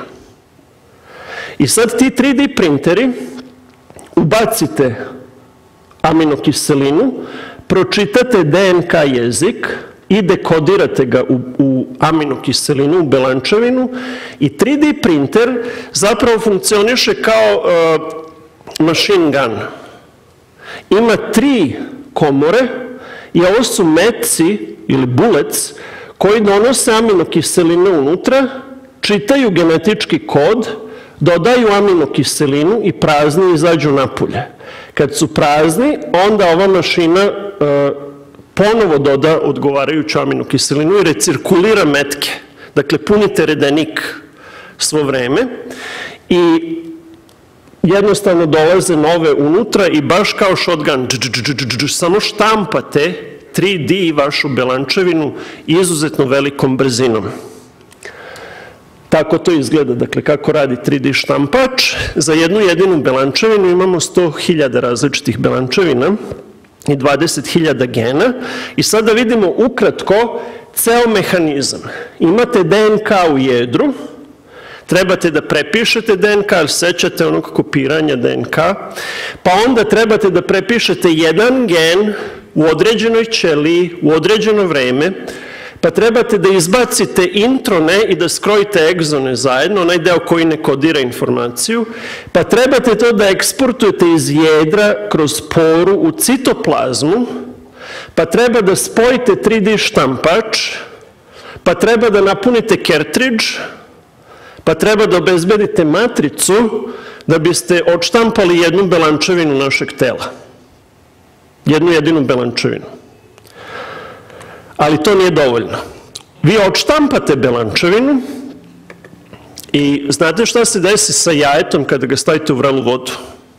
I sad ti tri D printeri ubacite aminokiselinu, pročitate D N K jezik i dekodirate ga u, u aminokiselinu, u belančevinu i tri D printer zapravo funkcioniše kao uh, machine gun. Ima tri komore i ovo su metci ili bullets koji donose aminokiseline unutra, čitaju genetički kod, dodaju aminokiselinu i prazni izađu napolje. Kad su prazni, onda ova mašina e, ponovo doda odgovarajuću aminokiselinu i recirkulira metke. Dakle, punite redenik svo vreme i jednostavno dolaze nove unutra i baš kao shotgun, dž, dž, dž, dž, dž, samo štampate tri D vašu belančevinu izuzetno velikom brzinom. Tako to izgleda, dakle, kako radi tri D štampač. Za jednu jedinu belančevinu imamo sto hiljada različitih belančevina i dvadeset hiljada gena. I sad da vidimo ukratko ceo mehanizam. Imate D N K u jedru, trebate da prepišete D N K, ali sećate onog kopiranja D N K, pa onda trebate da prepišete jedan gen u određenoj ćeliji, u određeno vreme, pa trebate da izbacite introne i da skrojite egzone zajedno, onaj deo koji ne kodira informaciju, pa trebate to da eksportujete iz jedra kroz poru u citoplazmu, pa treba da spojite tri D štampač, pa treba da napunite cartridge, pa treba da obezbedite matricu da biste odštampali jednu belančevinu našeg tela. Jednu jedinu belančevinu. Ali to nije dovoljno. Vi odštampate belančevinu i znate šta se desi sa jajetom kada ga stavite u vrelu vodu?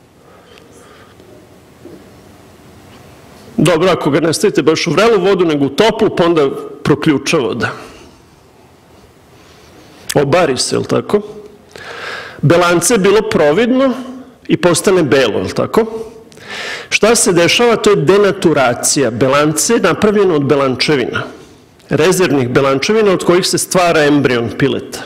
Dobro, ako ga ne stavite baš u vrelu vodu, nego u toplu, pa onda proključa voda. Obari se, je li tako? Belance je bilo providno i postane belo, je li tako? Šta se dešava? To je denaturacija. Belance je napravljeno od belančevina, rezervnih belančevina od kojih se stvara embrion pileta.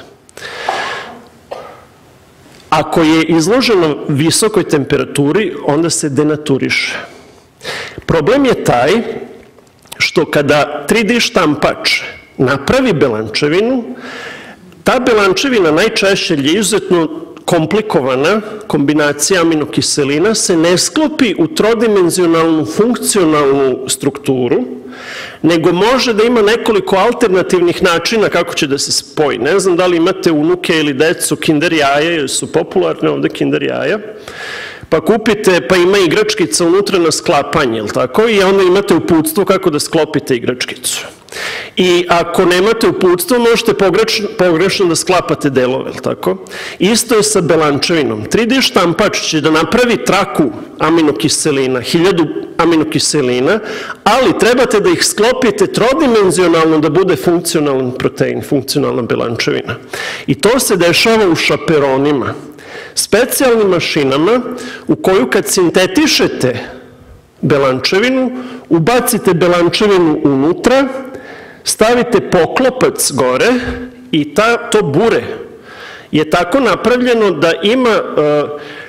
Ako je izloženo visokoj temperaturi, onda se denaturiše. Problem je taj što kada tri D štampač napravi belančevinu, ta belančevina najčešće je izuzetno komplikovana kombinacija aminokiselina se ne sklopi u trodimenzionalnu funkcionalnu strukturu, nego može da ima nekoliko alternativnih načina kako će da se spoji. Ne znam da li imate unuke ili decu kinder jaja, jer su popularne ovde kinder jaja, pa kupite, pa ima igračkica unutra na sklapanje, jel tako? I onda imate uputstvo kako da sklopite igračkicu. I ako nemate uputstvo, možete pogrešno, pogrešno da sklapate delove, tako? Isto je sa belančevinom. tri D štampač će da napravi traku aminokiselina, hiljadu aminokiselina, ali trebate da ih sklopite trodimenzionalno da bude funkcionalan protein, funkcionalna belančevina. I to se dešava u šaperonima, specijalnim mašinama u koju kad sintetišete belančevinu, ubacite belančevinu unutra, stavite poklopac gore i ta, to bure je tako napravljeno da ima, uh,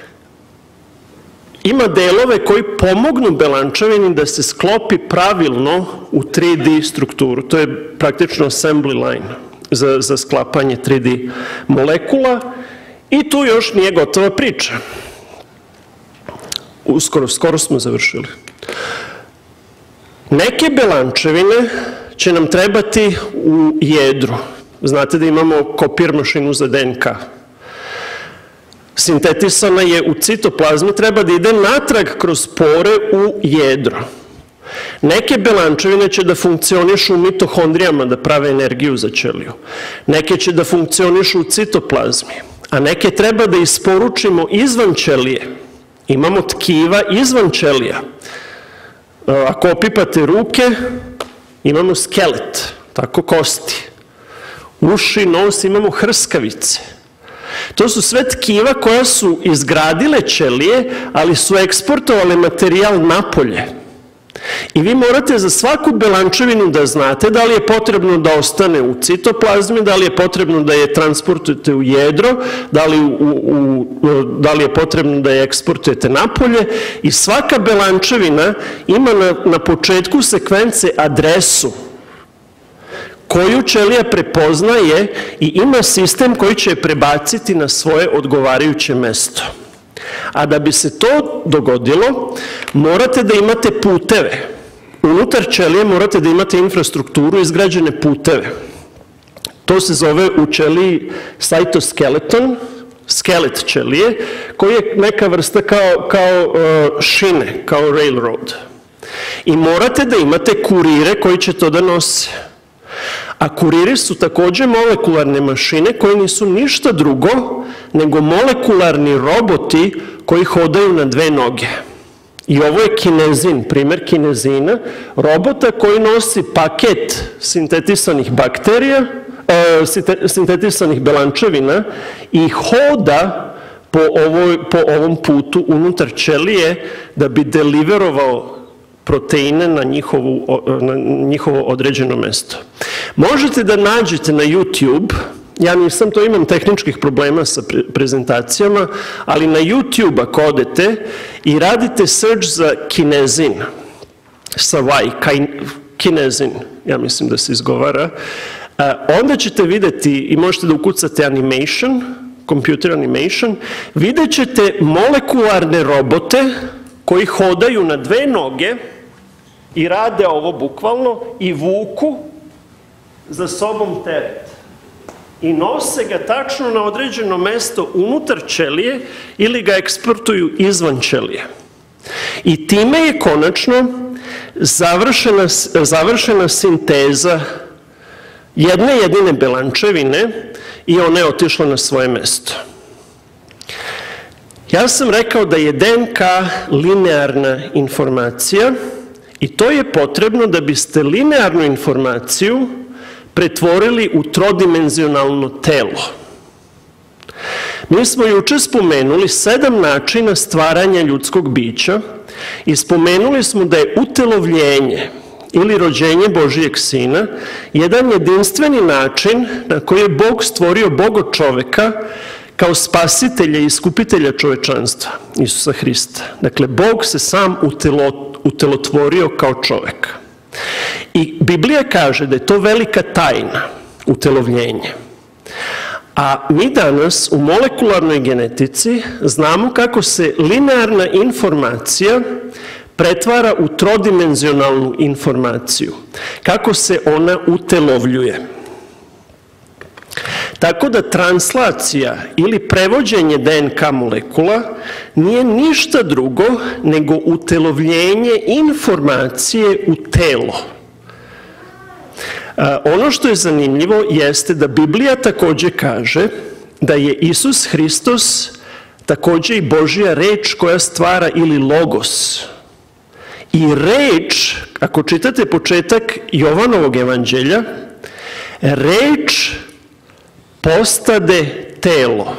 ima delove koji pomognu belančevini da se sklopi pravilno u tri D strukturu. To je praktično assembly line za, za sklapanje tri D molekula i tu još nije gotova priča. Uskoro, skoro smo završili. Neke belančevine će nam trebati u jedru. Znate da imamo kopir mašinu za D N K. Sintetisana je u citoplazmi, treba da ide natrag kroz pore u jedro. Neke belančevine će da funkcionišu u mitohondrijama, da prave energiju za ćeliju. Neke će da funkcionišu u citoplazmi, a neke treba da isporučimo izvan ćelije. Imamo tkiva izvan ćelija. Ako opipate ruke, imamo skelet, tako kosti. Uši, nos, imamo hrskavice. To su sve tkiva koja su izgradile ćelije, ali su eksportovale materijal napolje. I vi morate za svaku belančevinu da znate da li je potrebno da ostane u citoplazmi, da li je potrebno da je transportujete u jedro, da li, u, u, da li je potrebno da je eksportujete napolje. I svaka belančevina ima na, na početku sekvence adresu koju ćelija prepoznaje i ima sistem koji će je prebaciti na svoje odgovarajuće mesto. A da bi se to dogodilo, morate da imate puteve. Unutar ćelije morate da imate infrastrukturu, izgrađene puteve. To se zove u ćeliji cytoskeleton, skelet ćelije, koji je neka vrsta kao, kao uh, šine, kao railroad. I morate da imate kurire koji će to da nose. A kuriri su takođe molekularne mašine koje nisu ništa drugo nego molekularni roboti koji hodaju na dve noge. I ovo je kinezin, primer kinezina, robota koji nosi paket sintetisanih bakterija, e, sintetisanih belančevina i hoda po, ovoj, po ovom putu unutar ćelije da bi deliverovao proteine na njihovu, na njihovo određeno mesto. Možete da nađete na YouTube, ja nisam, to imam tehničkih problema sa prezentacijama, ali na YouTube ako odete i radite search za kinezin, sa Y, kinezin, ja mislim da se izgovara, onda ćete videti i možete da ukucate animation, computer animation, vidjet ćete molekularne robote koji hodaju na dve noge i rade ovo bukvalno i vuku za sobom teret. I nose ga tačno na određeno mesto unutar ćelije ili ga eksportuju izvan ćelije. I time je konačno završena, završena sinteza jedne jedine belančevine i ona je otišla na svoje mesto. Ja sam rekao da je D N K linearna informacija i to je potrebno da biste linearnu informaciju pretvorili u trodimenzionalno telo. Mi smo juče spomenuli sedam načina stvaranja ljudskog bića i spomenuli smo da je utelovljenje ili rođenje Božijeg Sina jedan jedinstveni način na koji je Bog stvorio Boga čoveka kao spasitelja i iskupitelja čovečanstva, Isusa Hrista. Dakle, Bog se sam utelotvorio kao čovek. I Biblija kaže da je to velika tajna, utelovljenje. A mi danas u molekularnoj genetici znamo kako se linearna informacija pretvara u trodimenzionalnu informaciju, kako se ona utelovljuje. Tako da translacija ili prevođenje D N K molekula nije ništa drugo nego utelovljenje informacije u telo. Ono što je zanimljivo jeste da Biblija takođe kaže da je Isus Hristos takođe i Božja reč koja stvara ili logos. I reč, ako čitate početak Jovanovog evanđelja, reč postade telo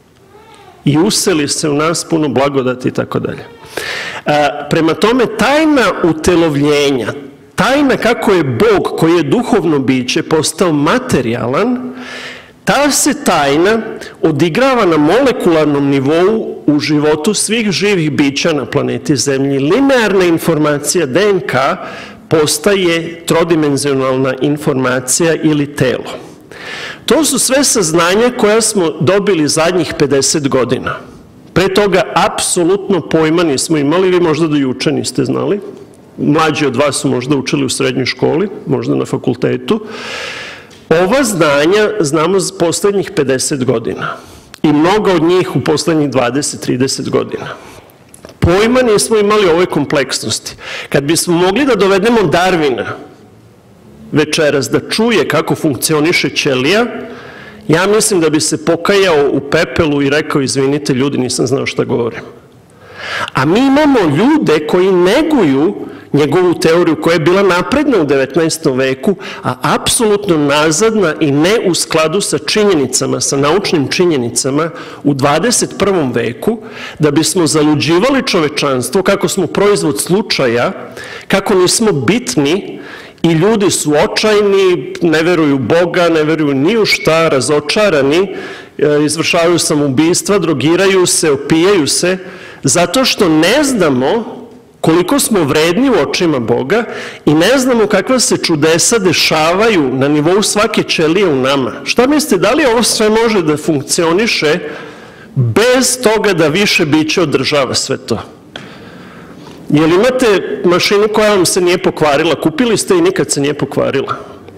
i useli se u nas puno blagodati i tako dalje. Prema tome, tajna utelovljenja, tajna kako je Bog koji je duhovno biće postao materijalan, ta se tajna odigrava na molekularnom nivou u životu svih živih bića na planeti Zemlji. Linearna informacija D N K postaje trodimenzionalna informacija ili telo. To su sve saznanja koja smo dobili zadnjih pedeset godina. Pre toga apsolutno pojma nismo imali, vi možda do juče niste znali. Mlađi od vas su možda učili u srednjoj školi, možda na fakultetu. Ova znanja znamo za poslednjih pedeset godina i mnogo od njih u poslednjih dvadeset do trideset godina. Pojma nismo imali o ovoj kompleksnosti. Kad bismo mogli da dovedemo Darwina večeras da čuje kako funkcioniše ćelija, ja mislim da bi se pokajao u pepelu i rekao izvinite ljudi, nisam znao šta govorim. A mi imamo ljude koji neguju njegovu teoriju koja je bila napredna u devetnaestom veku, a apsolutno nazadna i ne u skladu sa činjenicama, sa naučnim činjenicama u dvadeset prvom veku, da bismo zaluđivali čovečanstvo kako smo proizvod slučaja, kako nismo bitni i ljudi su očajni, ne veruju Boga, ne veruju ni u šta, razočarani, izvršavaju samoubistva, drogiraju se, opijaju se, zato što ne znamo koliko smo vredni u očima Boga i ne znamo kakva se čudesa dešavaju na nivou svake ćelije u nama. Šta mislite, da li ovo sve može da funkcioniše bez toga da više biće održava sve to? Jel imate mašinu koja vam se nije pokvarila? Kupili ste i nikad se nije pokvarila.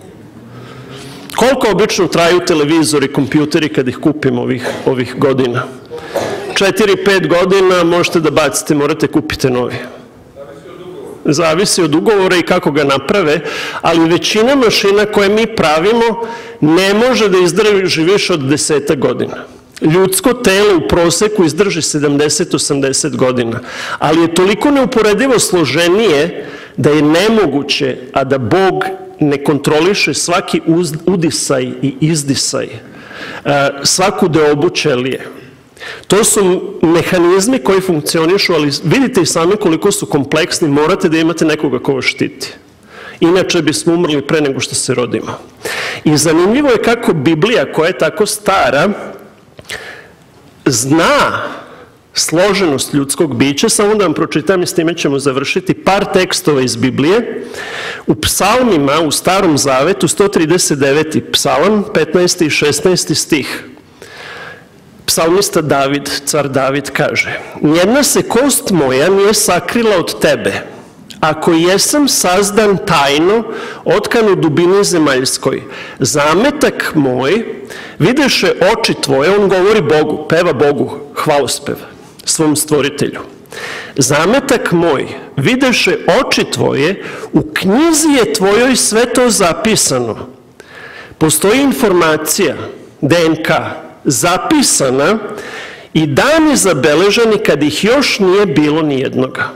Koliko obično traju televizori, kompjuteri kad ih kupimo ovih, ovih godina? četiri pet godina možete da bacite, morate kupiti novi. Zavisi od ugovora i kako ga naprave, ali većina mašina koje mi pravimo ne može da izdrži više od desetak godina. Ljudsko telo u proseku izdrži sedamdeset do osamdeset godina, ali je toliko neuporedivo složenije da je nemoguće, a da Bog ne kontroliše svaki udisaj i izdisaj, svaku deobu ćelije. To su mehanizmi koji funkcionišu, ali vidite i sami koliko su kompleksni, morate da imate nekoga ko vas štiti. Inače bismo umrli pre nego što se rodimo. I zanimljivo je kako Biblija, koja je tako stara, zna složenost ljudskog bića. Samo da vam pročitam i s time ćemo završiti par tekstova iz Biblije. U psalmima, u Starom zavetu, sto trideset deveti psalam, petnaesti i šesnaesti stih. Psalmista David, car David kaže: nijedna se kost moja nije sakrila od tebe, ako jesam sazdan tajno, otkan u dubini zemaljskoj. Zametak moj videše oči tvoje, on govori Bogu, peva Bogu, hvalospev, svom stvoritelju. Zametak moj videše oči tvoje, u knjizi je tvojoj sve to zapisano. Postoji informacija, D N K, zapisana i dani zabeleženi kad ih još nije bilo ni jednoga.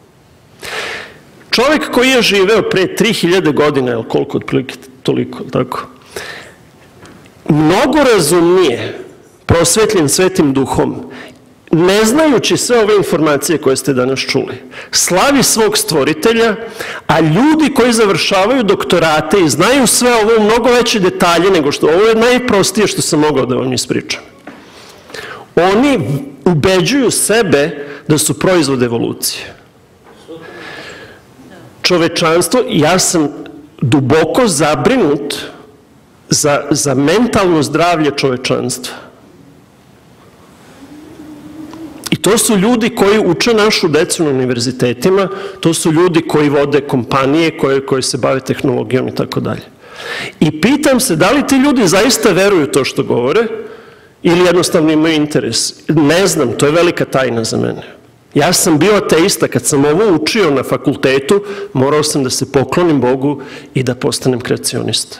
Čovjek koji je živeo pre tri hiljade godina, ili koliko otprilike toliko, tako, mnogo razumnije, prosvetljen Svetim Duhom, ne znajući sve ove informacije koje ste danas čuli, slavi svog stvoritelja, a ljudi koji završavaju doktorate i znaju sve ovo u mnogo veće detalje nego što, ovo je najprostije što sam mogao da vam ispričam. Oni ubeđuju sebe da su proizvod evolucije. Čovečanstvo, ja sam duboko zabrinut za, za mentalno zdravlje čovečanstva. I to su ljudi koji uče našu decu na univerzitetima, to su ljudi koji vode kompanije, koje, koje se bave tehnologijom i tako dalje. I pitam se da li ti ljudi zaista veruju to što govore ili jednostavno imaju interes. Ne znam, to je velika tajna za mene. Ja sam bio ateista, kad sam ovo učio na fakultetu, morao sam da se poklonim Bogu i da postanem kreacionista.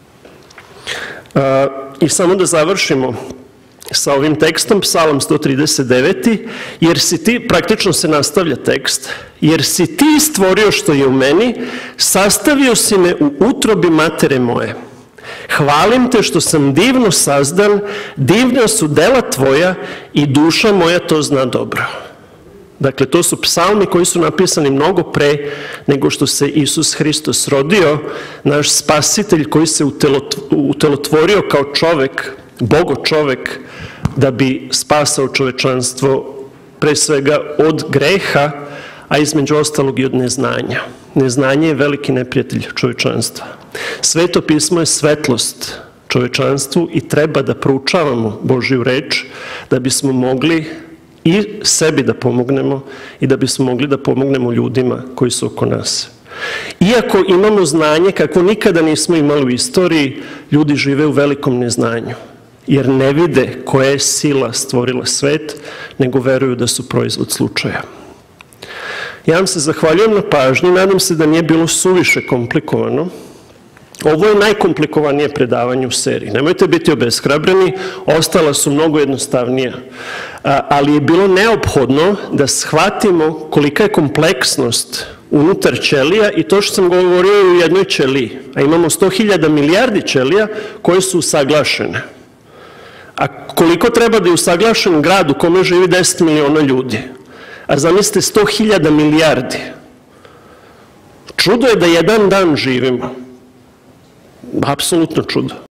I samo da završimo sa ovim tekstom, Psalam sto trideset devet. Jer si ti, praktično se nastavlja tekst, jer si ti stvorio što je u meni, sastavio si me u utrobi matere moje. Hvalim te što sam divno sazdan, divna su dela tvoja i duša moja to zna dobro. Dakle, to su psalmi koji su napisani mnogo pre nego što se Isus Hristos rodio, naš spasitelj koji se utelotvorio kao čovek, Bogo čovek, da bi spasao čovečanstvo pre svega od greha, a između ostalog i od neznanja. Neznanje je veliki neprijatelj čovečanstva. Sveto pismo je svetlost čovečanstvu i treba da proučavamo Božju reč da bismo mogli i sebi da pomognemo i da bismo mogli da pomognemo ljudima koji su oko nas. Iako imamo znanje kako nikada nismo imali u istoriji, ljudi žive u velikom neznanju, jer ne vide koja je sila stvorila svet, nego veruju da su proizvod slučaja. Ja vam se zahvaljujem na pažnji, nadam se da nije bilo suviše komplikovano. Ovo je najkomplikovanije predavanje u seriji. Nemojte biti obeshrabreni, ostala su mnogo jednostavnija. Ali je bilo neophodno da shvatimo kolika je kompleksnost unutar ćelija i to što sam govorio u jednoj ćeliji. A imamo sto hiljada milijardi ćelija koje su usaglašene. A koliko treba da je usaglašen grad u kome živi deset miliona ljudi? A zamislite sto hiljada milijardi. Čudo je da jedan dan živimo. Apsolutno čudo.